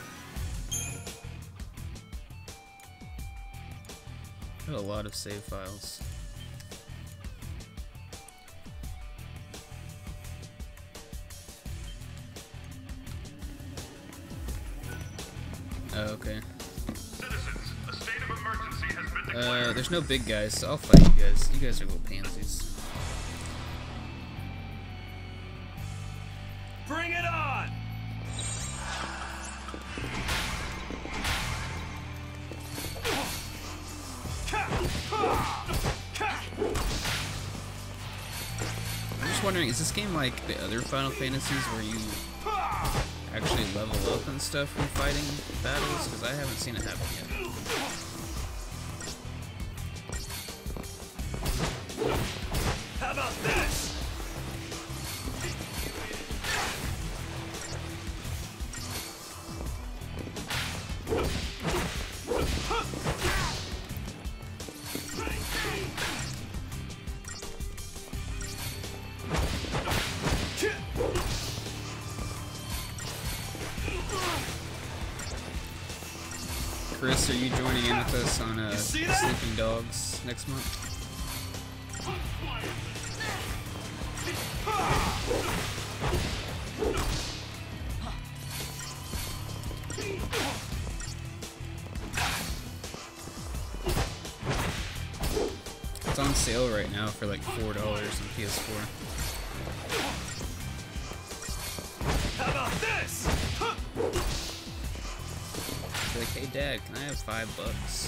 Got a lot of save files. Oh, okay. Citizens, a state of emergency has been declared. There's no big guys, so I'll fight you guys. You guys are little pansies. Bring it on! I'm just wondering, is this game like the other Final Fantasies where you actually level up and stuff when fighting battles? Because I haven't seen it happen yet. How about this? Chris, are you joining in with us on Sleeping Dogs next month? It's on sale right now for like $4 on PS4. How about this? Be like, hey Dad, can I have $5?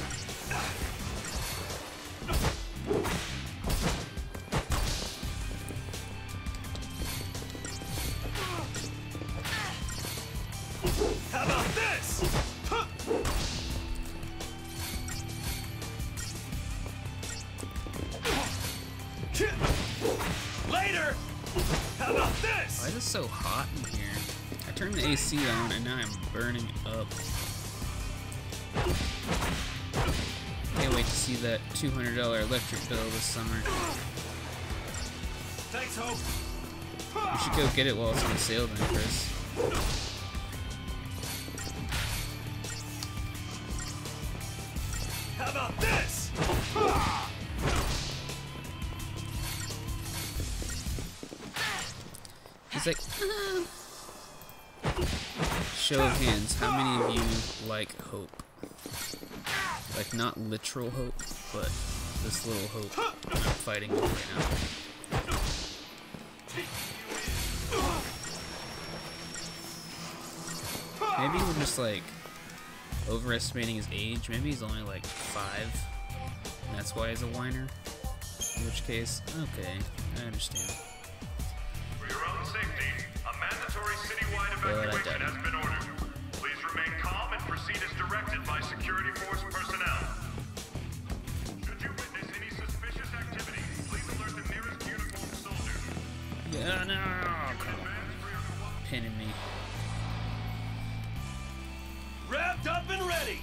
How about this? Later! How about this? Why is it so hot in here? I turned the AC on and now I'm burning up. Can't wait to see that $200 electric bill this summer. Thanks, Hope. You should go get it while it's on sale then, Chris. How about this? He's like, show of hands, how many of you like Hope? Like, not literal hope, but this little hope that I'm fighting with right now. Maybe we're just, like, overestimating his age. Maybe he's only, like, 5, and that's why he's a whiner. In which case, okay, I understand. For your own safety, a mandatory citywide evacuation has been ordered. Please remain calm and proceed as directed by security force personnel. Should you witness any suspicious activity, please alert the nearest uniformed soldier. Yeah, no! Pinning me. Wrapped up and ready.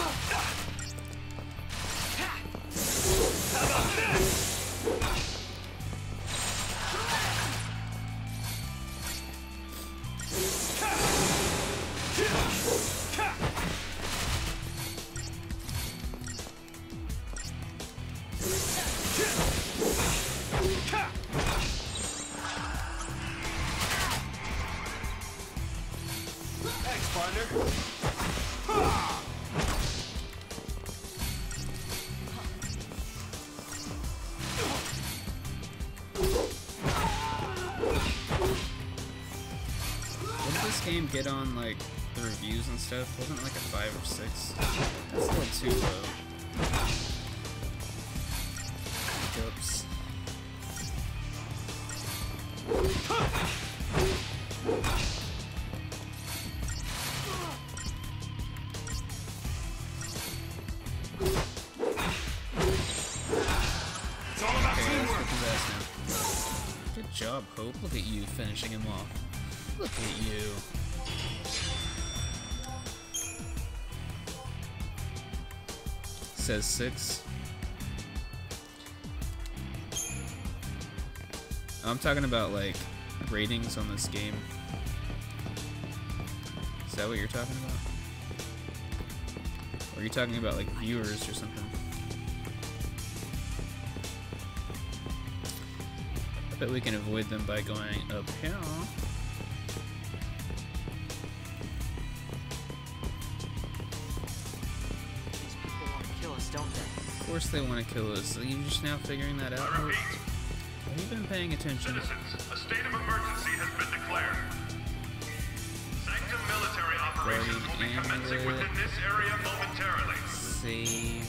How about this? Thanks, partner. What did this game get on, like, the reviews and stuff? Wasn't it like a 5 or 6? That's a little too low. Oops. It's all about Okay, let's teamwork. kick his ass now. Good job, Hope. Look at you finishing him off. Look at you. Says 6. I'm talking about, like, ratings on this game. Is that what you're talking about? Or are you talking about, like, viewers or something? I bet we can avoid them by going up here. These people want to kill us, don't they? Of course they want to kill us. Are you just now figuring that out? Hope? Have you been paying attention? Citizens, a state of emergency has been declared. Sanctum military operations will be commencing within this area momentarily. Save.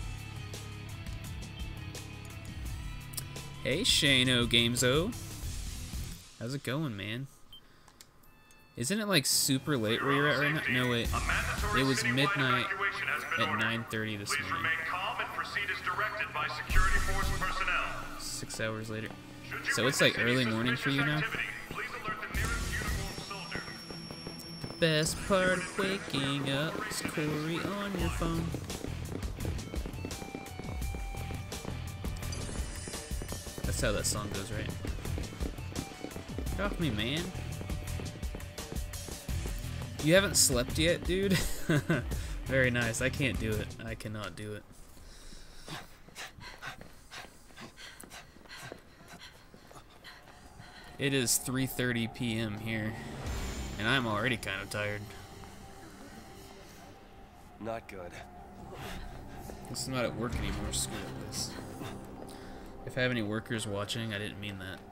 Hey, Shano Gamezo. How's it going, man? Isn't it like super late where you're at right now? No, wait. It was midnight at 9:30 this morning. Remain calm and proceed as directed by security force personnel. 6 hours later. So it's like early morning for you now? Please alert the nearest uniformed soldier. The best part of waking up is Corey on your phone. That's how that song goes, right? Get off me, man. You haven't slept yet, dude? Very nice. I can't do it. I cannot do it. It is 3:30 p.m. here, and I'm already kind of tired. Not good. This is not at work anymore. Screw this. If I have any workers watching, I didn't mean that.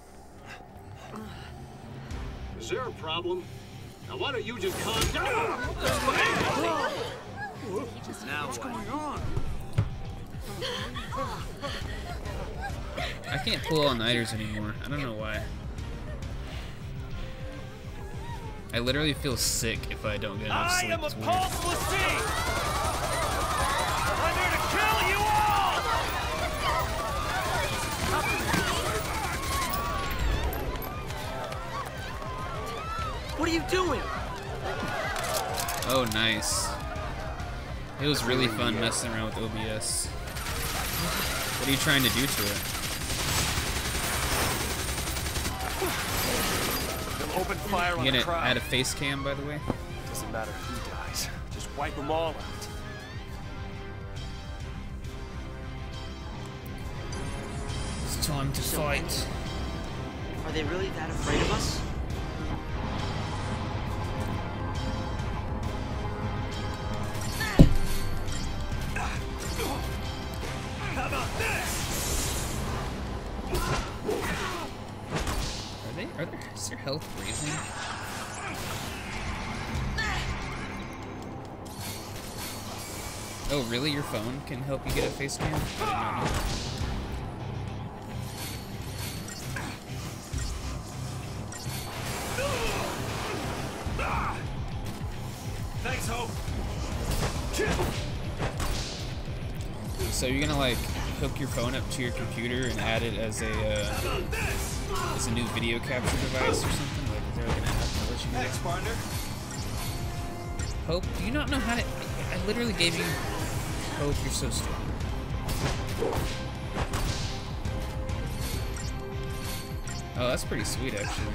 Is there a problem? Now why don't you just calm down? Now what's going on? I can't pull all-nighters anymore. I don't know why. I literally feel sick if I don't get enough I sleep. am a It's weird. Pulse Lassie! I'm here to kill you all! are you doing? Oh, nice. It was really fun messing around with OBS. What are you trying to do to it? They'll open fire on You the gonna crowd. add a face cam, by the way? Doesn't matter who dies. Just wipe them all out. It's time to fight. Are they really that afraid of us? How about this? Is their health raising? Oh, really? Your phone can help you get a face cam? I did not know that. Thanks, Hope. So you're gonna like hook your phone up to your computer and add it as a new video capture device or something? Like is there like an app that lets you do Thanks, that? partner. Hope, do you not know how to? I literally gave you Hope. You're so stupid. Oh, that's pretty sweet, actually.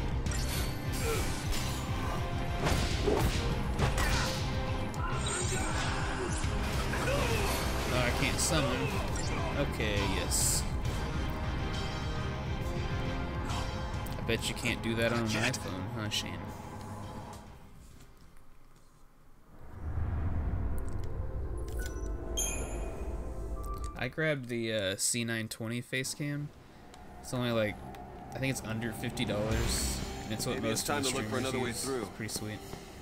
Oh, I can't summon. Okay, yes. I bet you can't do that on an iPhone, huh, Shannon? I grabbed the C920 face cam. It's only like, I think it's under $50, and it's what Maybe most it's time of the to look for streamers another way use. through. It's pretty sweet.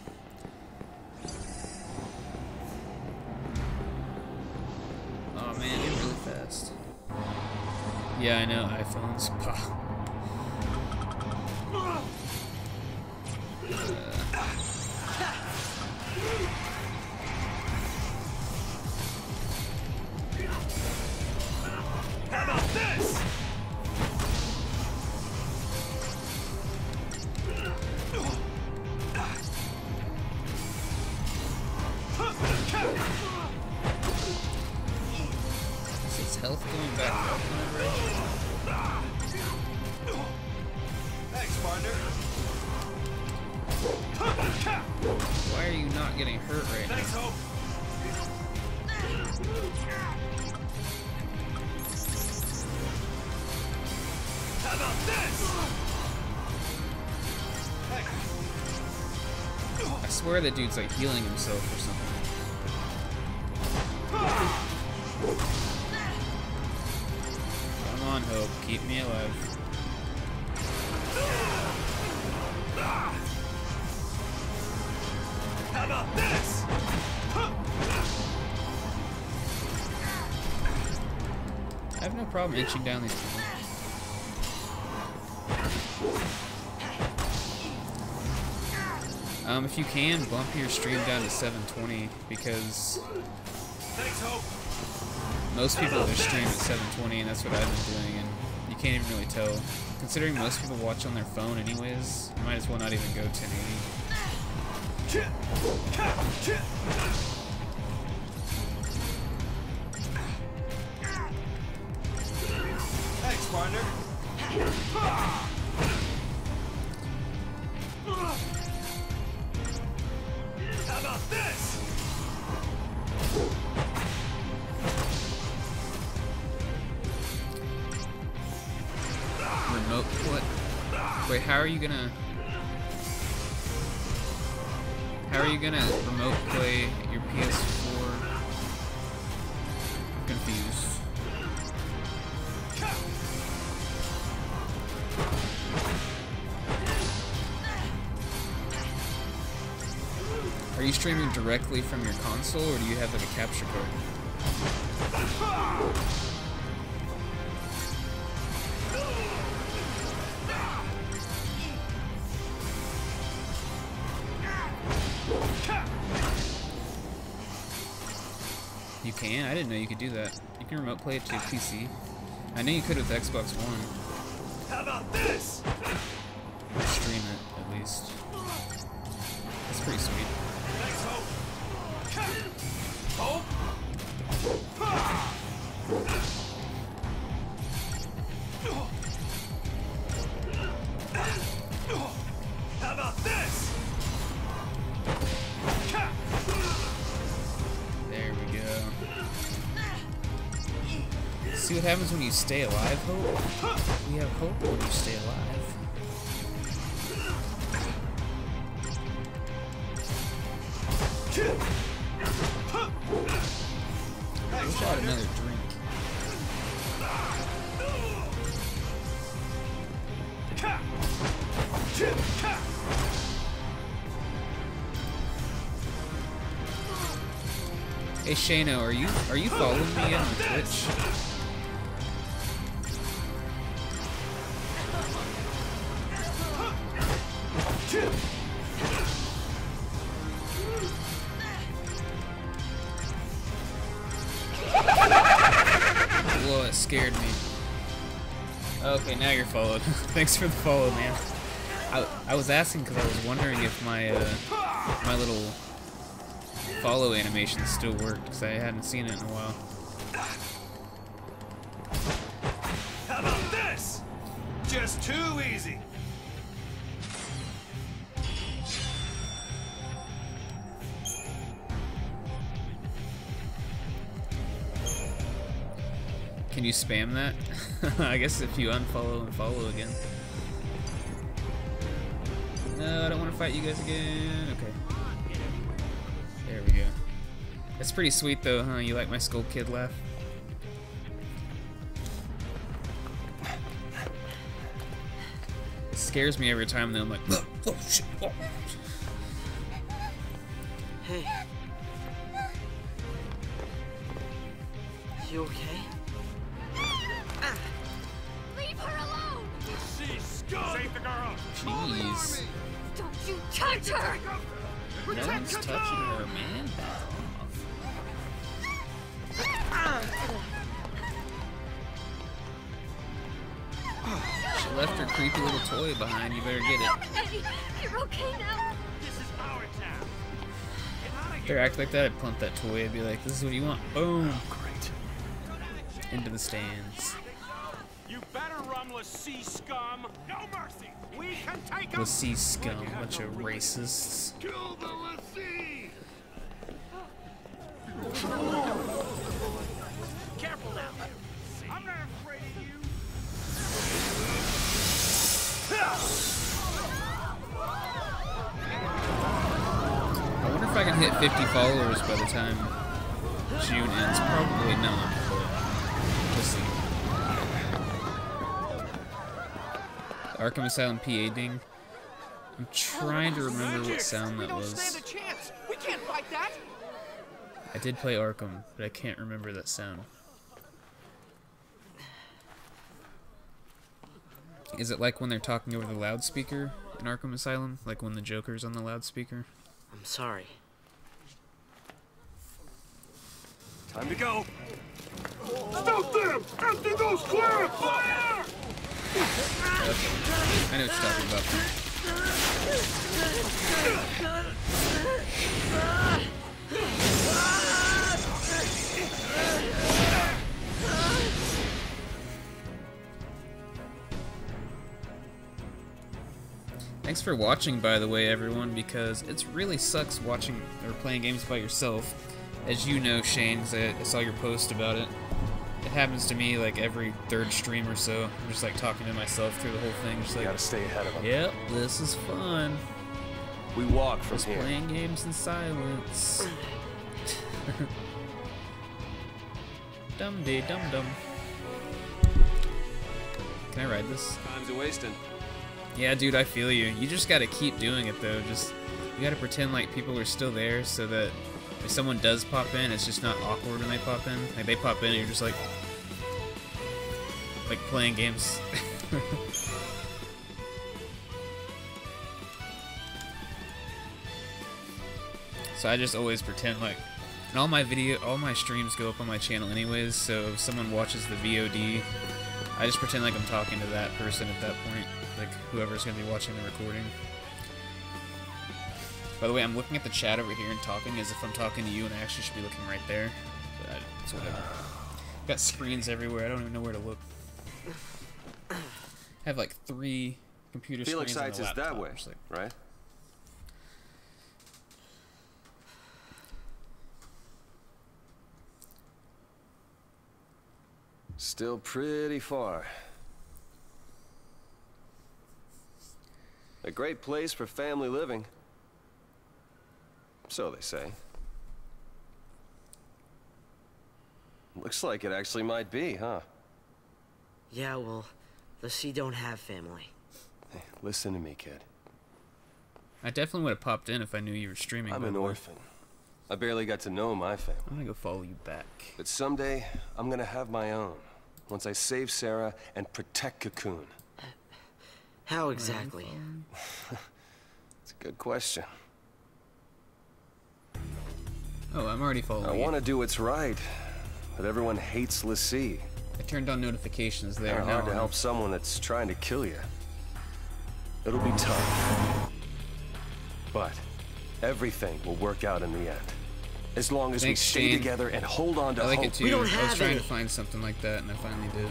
Oh man, you're really fast. Yeah, I know, iPhones. Pah. How about this? Is his health going back up whenever Thanks, partner. Why are you not getting hurt right now? Thanks, Hope. How about this? I swear that dude's like healing himself or something. Come on, Hope. Keep me alive. How about this? I have no problem inching down these people. If you can, bump your stream down to 720 because Thanks, Hope. most people are stream at 720 and that's what I've been doing and you can't even really tell. Considering most people watch on their phone anyways, you might as well not even go 1080. Thanks, partner. How about this? Remote what? Wait, how are you gonna remote play your PS4? I'm confused. Are you streaming directly from your console or do you have like a capture card? You can? I didn't know you could do that. You can remote play it to your PC. I knew you could with Xbox One. How about this? Or stream it, at least. How about this? There we go. See what happens when you stay alive, Hope? We have hope when you stay alive. I wish I had another drink. Hey Shano, are you following me on Twitch? Whoa, it scared me. Okay, now you're followed. Thanks for the follow, man. I was asking because I was wondering if my my little follow animation still worked because I hadn't seen it in a while. How about this? Just too easy. Can you spam that? I guess if you unfollow and follow again. No, I don't want to fight you guys again. Okay. There we go. That's pretty sweet though, huh? You like my Skull Kid laugh? It scares me every time though. I'm like, oh, oh shit. Oh. Hey. You okay? Leave her alone! She's scum! Save the girl! Jeez. Don't you touch her! No one's touching her, man. She left her creepy little toy behind. You better get it. Eddie, you're okay now. This is our town. If they act like that, I'd pump that toy. I'd be like, this is what you want. Boom. Great. Into the stands. You better run, Lassie scum. No mercy. We can take him. Lassie scum, bunch of racists. Kill the Lassie! Careful now. I'm not afraid of you. I wonder if I can hit 50 followers by the time June ends. Probably not, but we'll see. Arkham Asylum PA ding. I'm trying to remember what sound that was. Stand a chance. We can't fight that. I did play Arkham, but I can't remember that sound. Is it like when they're talking over the loudspeaker in Arkham Asylum? Like when the Joker's on the loudspeaker? I'm sorry. Time to go. Stop them! Empty those clear! Fire! Okay. I know what you're talking about. Thanks for watching, by the way, everyone, because it really sucks watching or playing games by yourself. As you know, Shane, 'cause I saw your post about it. It happens to me like every third stream or so. I'm just like talking to myself through the whole thing. Just like, gotta stay ahead of them. Yep, this is fun. We walk from Just here. playing games in silence. Dum dee dum dum. Can I ride this? Time's a wasting. Yeah, dude, I feel you. You just gotta keep doing it though. Just you gotta pretend like people are still there so that if someone does pop in, it's just not awkward when they pop in. Like they pop in and you're just like playing games. So I just always pretend like, and all my streams go up on my channel anyways, so if someone watches the VOD, I just pretend like I'm talking to that person at that point, like whoever's going to be watching the recording. By the way, I'm looking at the chat over here and talking as if I'm talking to you, and I actually should be looking right there. But it's whatever. Got screens everywhere, I don't even know where to look. I have like 3 computer Felix screens Heights and the is that way, laptop, right? Still pretty far. A great place for family living. So they say. Looks like it actually might be, huh? Yeah, well, the Sea don't have family. Hey, listen to me, kid. I definitely would have popped in if I knew you were streaming. I'm an orphan. I barely got to know my family. I'm gonna go follow you back. But someday, I'm gonna have my own. Once I save Sarah and protect Cocoon. How exactly? It's a good question. Oh, I'm already following I you. want to do what's right, but everyone hates l'Cie. I turned on notifications there. It's hard to help someone that's trying to kill you. It'll be tough. But everything will work out in the end. As long as we stay together and hold on to hope. I like hope. it too. I was trying to find something like that, and I finally did.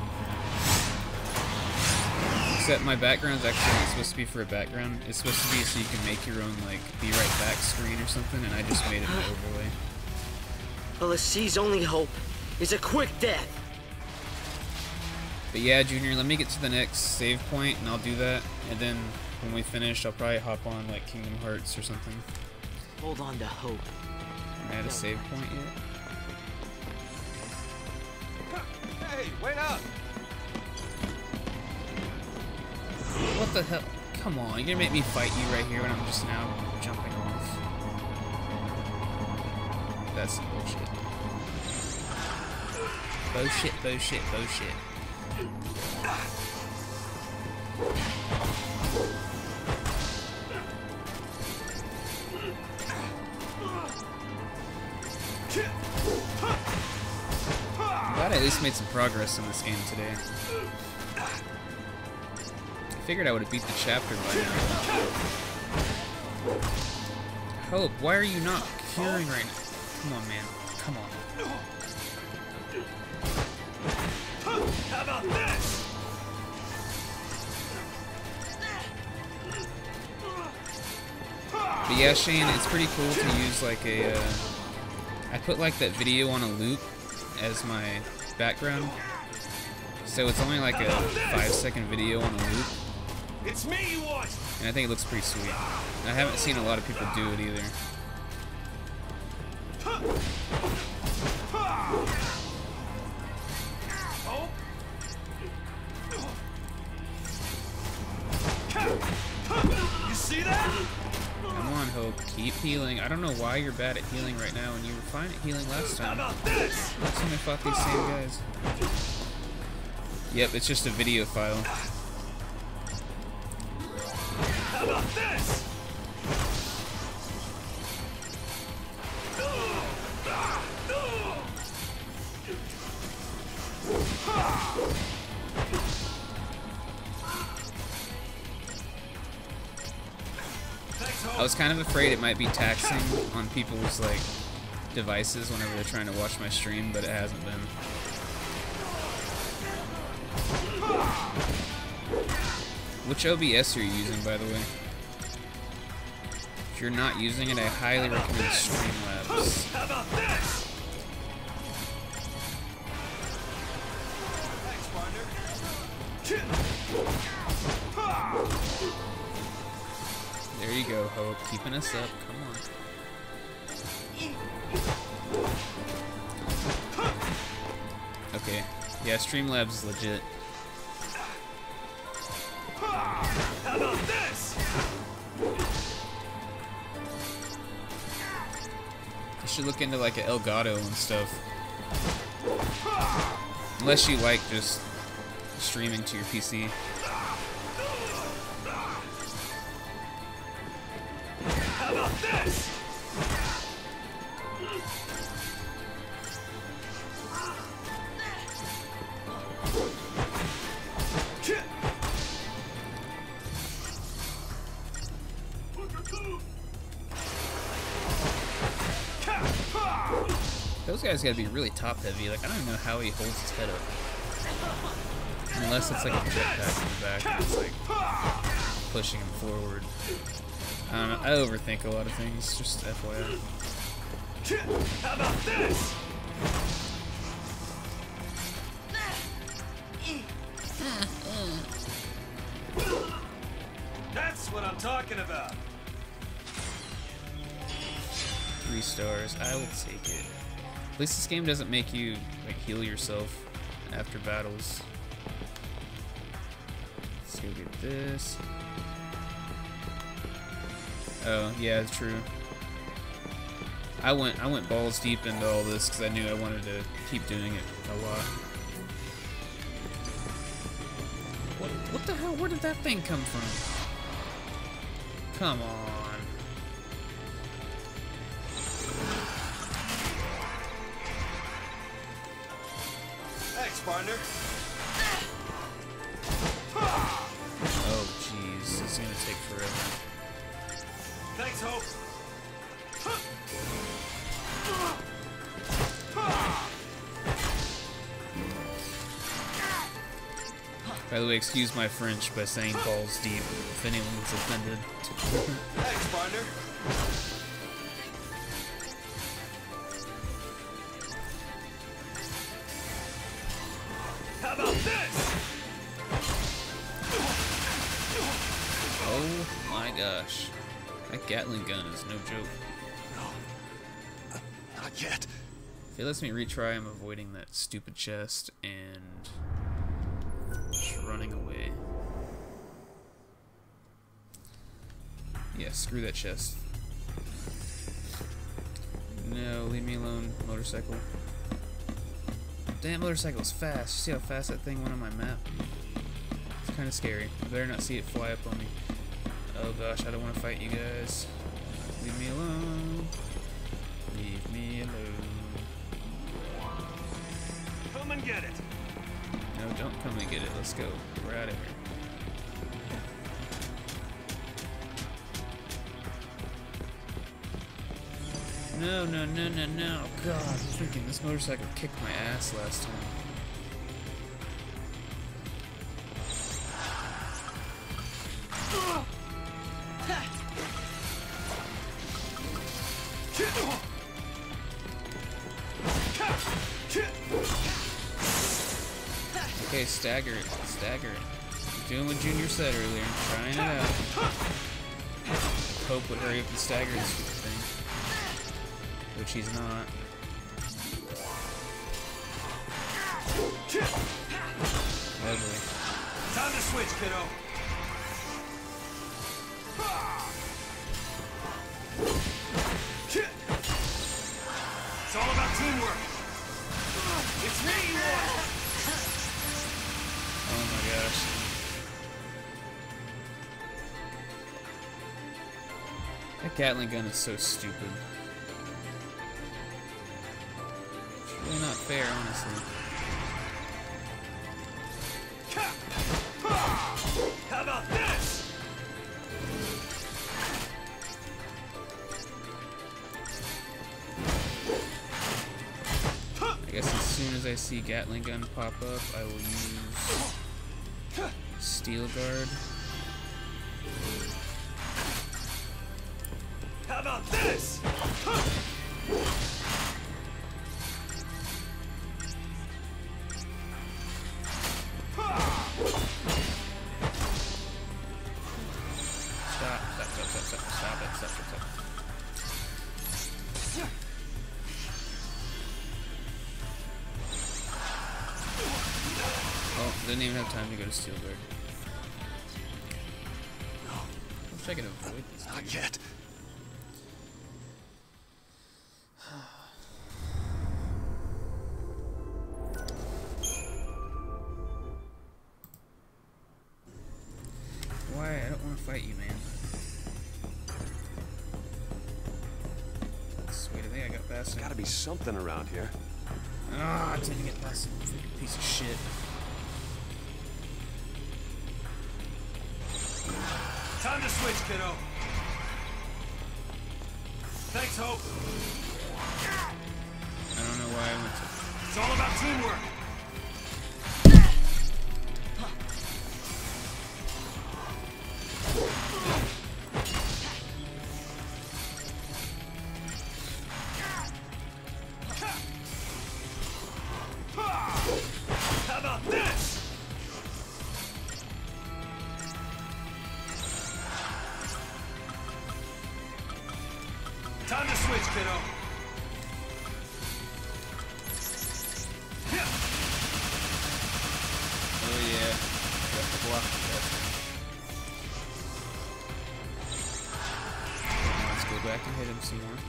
Except my background's actually not supposed to be for a background. It's supposed to be so you can make your own, like, be right back screen or something, and I just made it an overlay. Well, l'Cie's only hope is a quick death. But yeah, Junior, let me get to the next save point, and I'll do that. And then when we finish, I'll probably hop on, like, Kingdom Hearts or something. Hold on to hope. Am I at a save point yet? Hey, wait up! What the hell? Come on, you're gonna make me fight you right here when I'm just now jumping off. That's some bullshit. Bullshit, bullshit, bullshit. I'm glad I at least made some progress in this game today. I figured I would have beat the chapter by now. Hope, why are you not curing right now? Come on, man. Come on. How about this? But yeah, Shane, it's pretty cool to use like a, I put like that video on a loop as my background. So it's only like a 5-second video on a loop. It's me you want. And I think it looks pretty sweet. I haven't seen a lot of people do it either. You see that? Come on, Hope. Keep healing. I don't know why you're bad at healing right now, and you were fine at healing last time. How about this? Last time I fought these same guys. Yep, it's just a video file. How about this? I was kind of afraid it might be taxing on people's like devices whenever they're trying to watch my stream, but it hasn't been. Which OBS are you using, by the way? If you're not using it, I highly recommend Streamlabs. How about this? Thanks, partner. There you go, Hope. Keeping us up. Come on. Okay. Yeah, Streamlabs is legit. How about this? You should look into like an Elgato and stuff. Unless you like just streaming to your PC. How about this? Those guys gotta be really top heavy. Like, I don't even know how he holds his head up. Unless it's like a jetpack in the back. It's like pushing him forward. I don't know, I overthink a lot of things, just FYI. How about this? That's what I'm talking about. 3 stars. I will take it. At least this game doesn't make you like heal yourself after battles. Let's go get this. Oh yeah, it's true. I went balls deep into all this because I knew I wanted to keep doing it a lot. What the hell? Where did that thing come from? Come on. Thanks, partner. Oh jeez, this is gonna take forever. Thanks, Hope. By the way, excuse my French by saying balls deep if anyone's offended. Thanks, partner. How about this? Oh my gosh. That Gatling gun is no joke. No. Not yet. If it lets me retry, I'm avoiding that stupid chest and just running away. Yeah, screw that chest. No, leave me alone, motorcycle. Damn, motorcycle's fast. You see how fast that thing went on my map? It's kind of scary. I better not see it fly up on me. Oh gosh, I don't want to fight you guys. Leave me alone. Leave me alone. Come and get it. No, don't come and get it. Let's go. We're out of here. No, no, no, no, no. God, freaking this motorcycle kicked my ass last time. Okay, stagger it. Stagger it. Doing what Junior said earlier. Trying it out. Hope would hurry up and stagger this stupid thing. Which he's not. Ugly. Time to switch, kiddo. It's all about teamwork. It's me you want. Oh my gosh. That Gatling gun is so stupid. It's really not fair, honestly. How about this? I guess as soon as I see Gatling gun pop up, I will use Steel Guard. How about this? Stop it. Oh, didn't even have time to go to Steel Guard. Wish I could avoid this. Not yet. Why? I don't want to fight you, man. Wait, I think I got past him. Gotta be something around here. Ah, I didn't get past him. Freaking piece of shit. Time to switch, kiddo. Thanks, Hope. I don't know why I went to... It's all about teamwork. Time to switch, kiddo. Oh yeah. Got the block. Let's go back and hit him some more.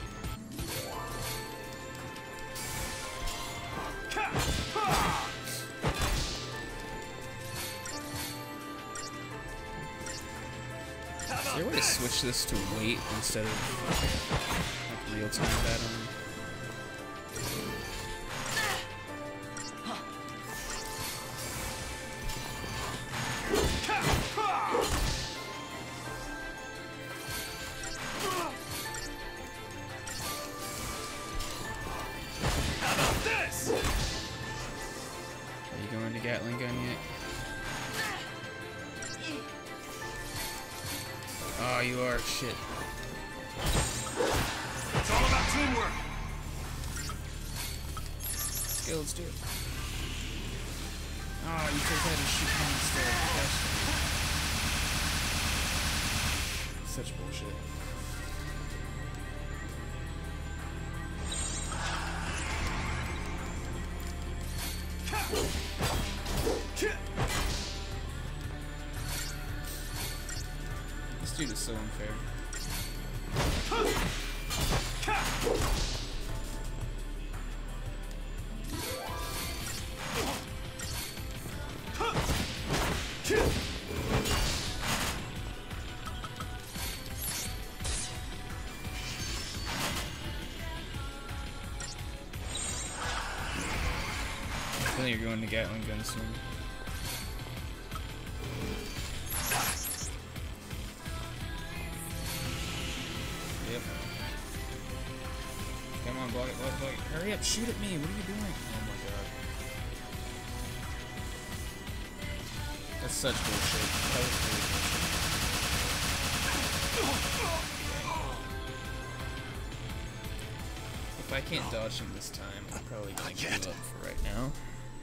Is there a way to switch this to wait instead of like real-time battling? How about this? Are you going to Gatling gun yet? Oh, you are. Shit. It's all about teamwork. Let's go, let's do it. Oh, you could have had to shoot him instead. That's such bullshit. This dude is so unfair. I think you're going to Gatling gun soon. Yep. Come on, block it, block it, block it. Hurry up, shoot at me. What are you doing? Oh my god. That's such bullshit. That was really bullshit. If I can't dodge him this time, I'm probably gonna give up for right now.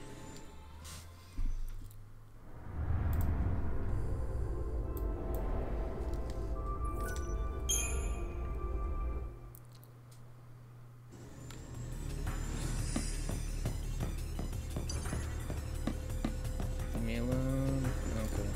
Leave me alone. Okay.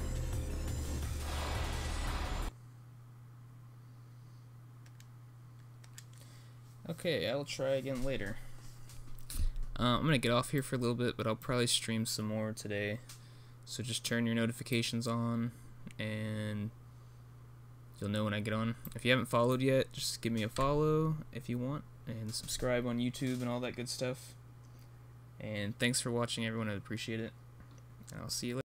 Okay, I'll try again later. I'm gonna get off here for a little bit, but I'll probably stream some more today. So just turn your notifications on, and you'll know when I get on. If you haven't followed yet, just give me a follow if you want, and subscribe on YouTube and all that good stuff. And thanks for watching, everyone. I appreciate it. And I'll see you later.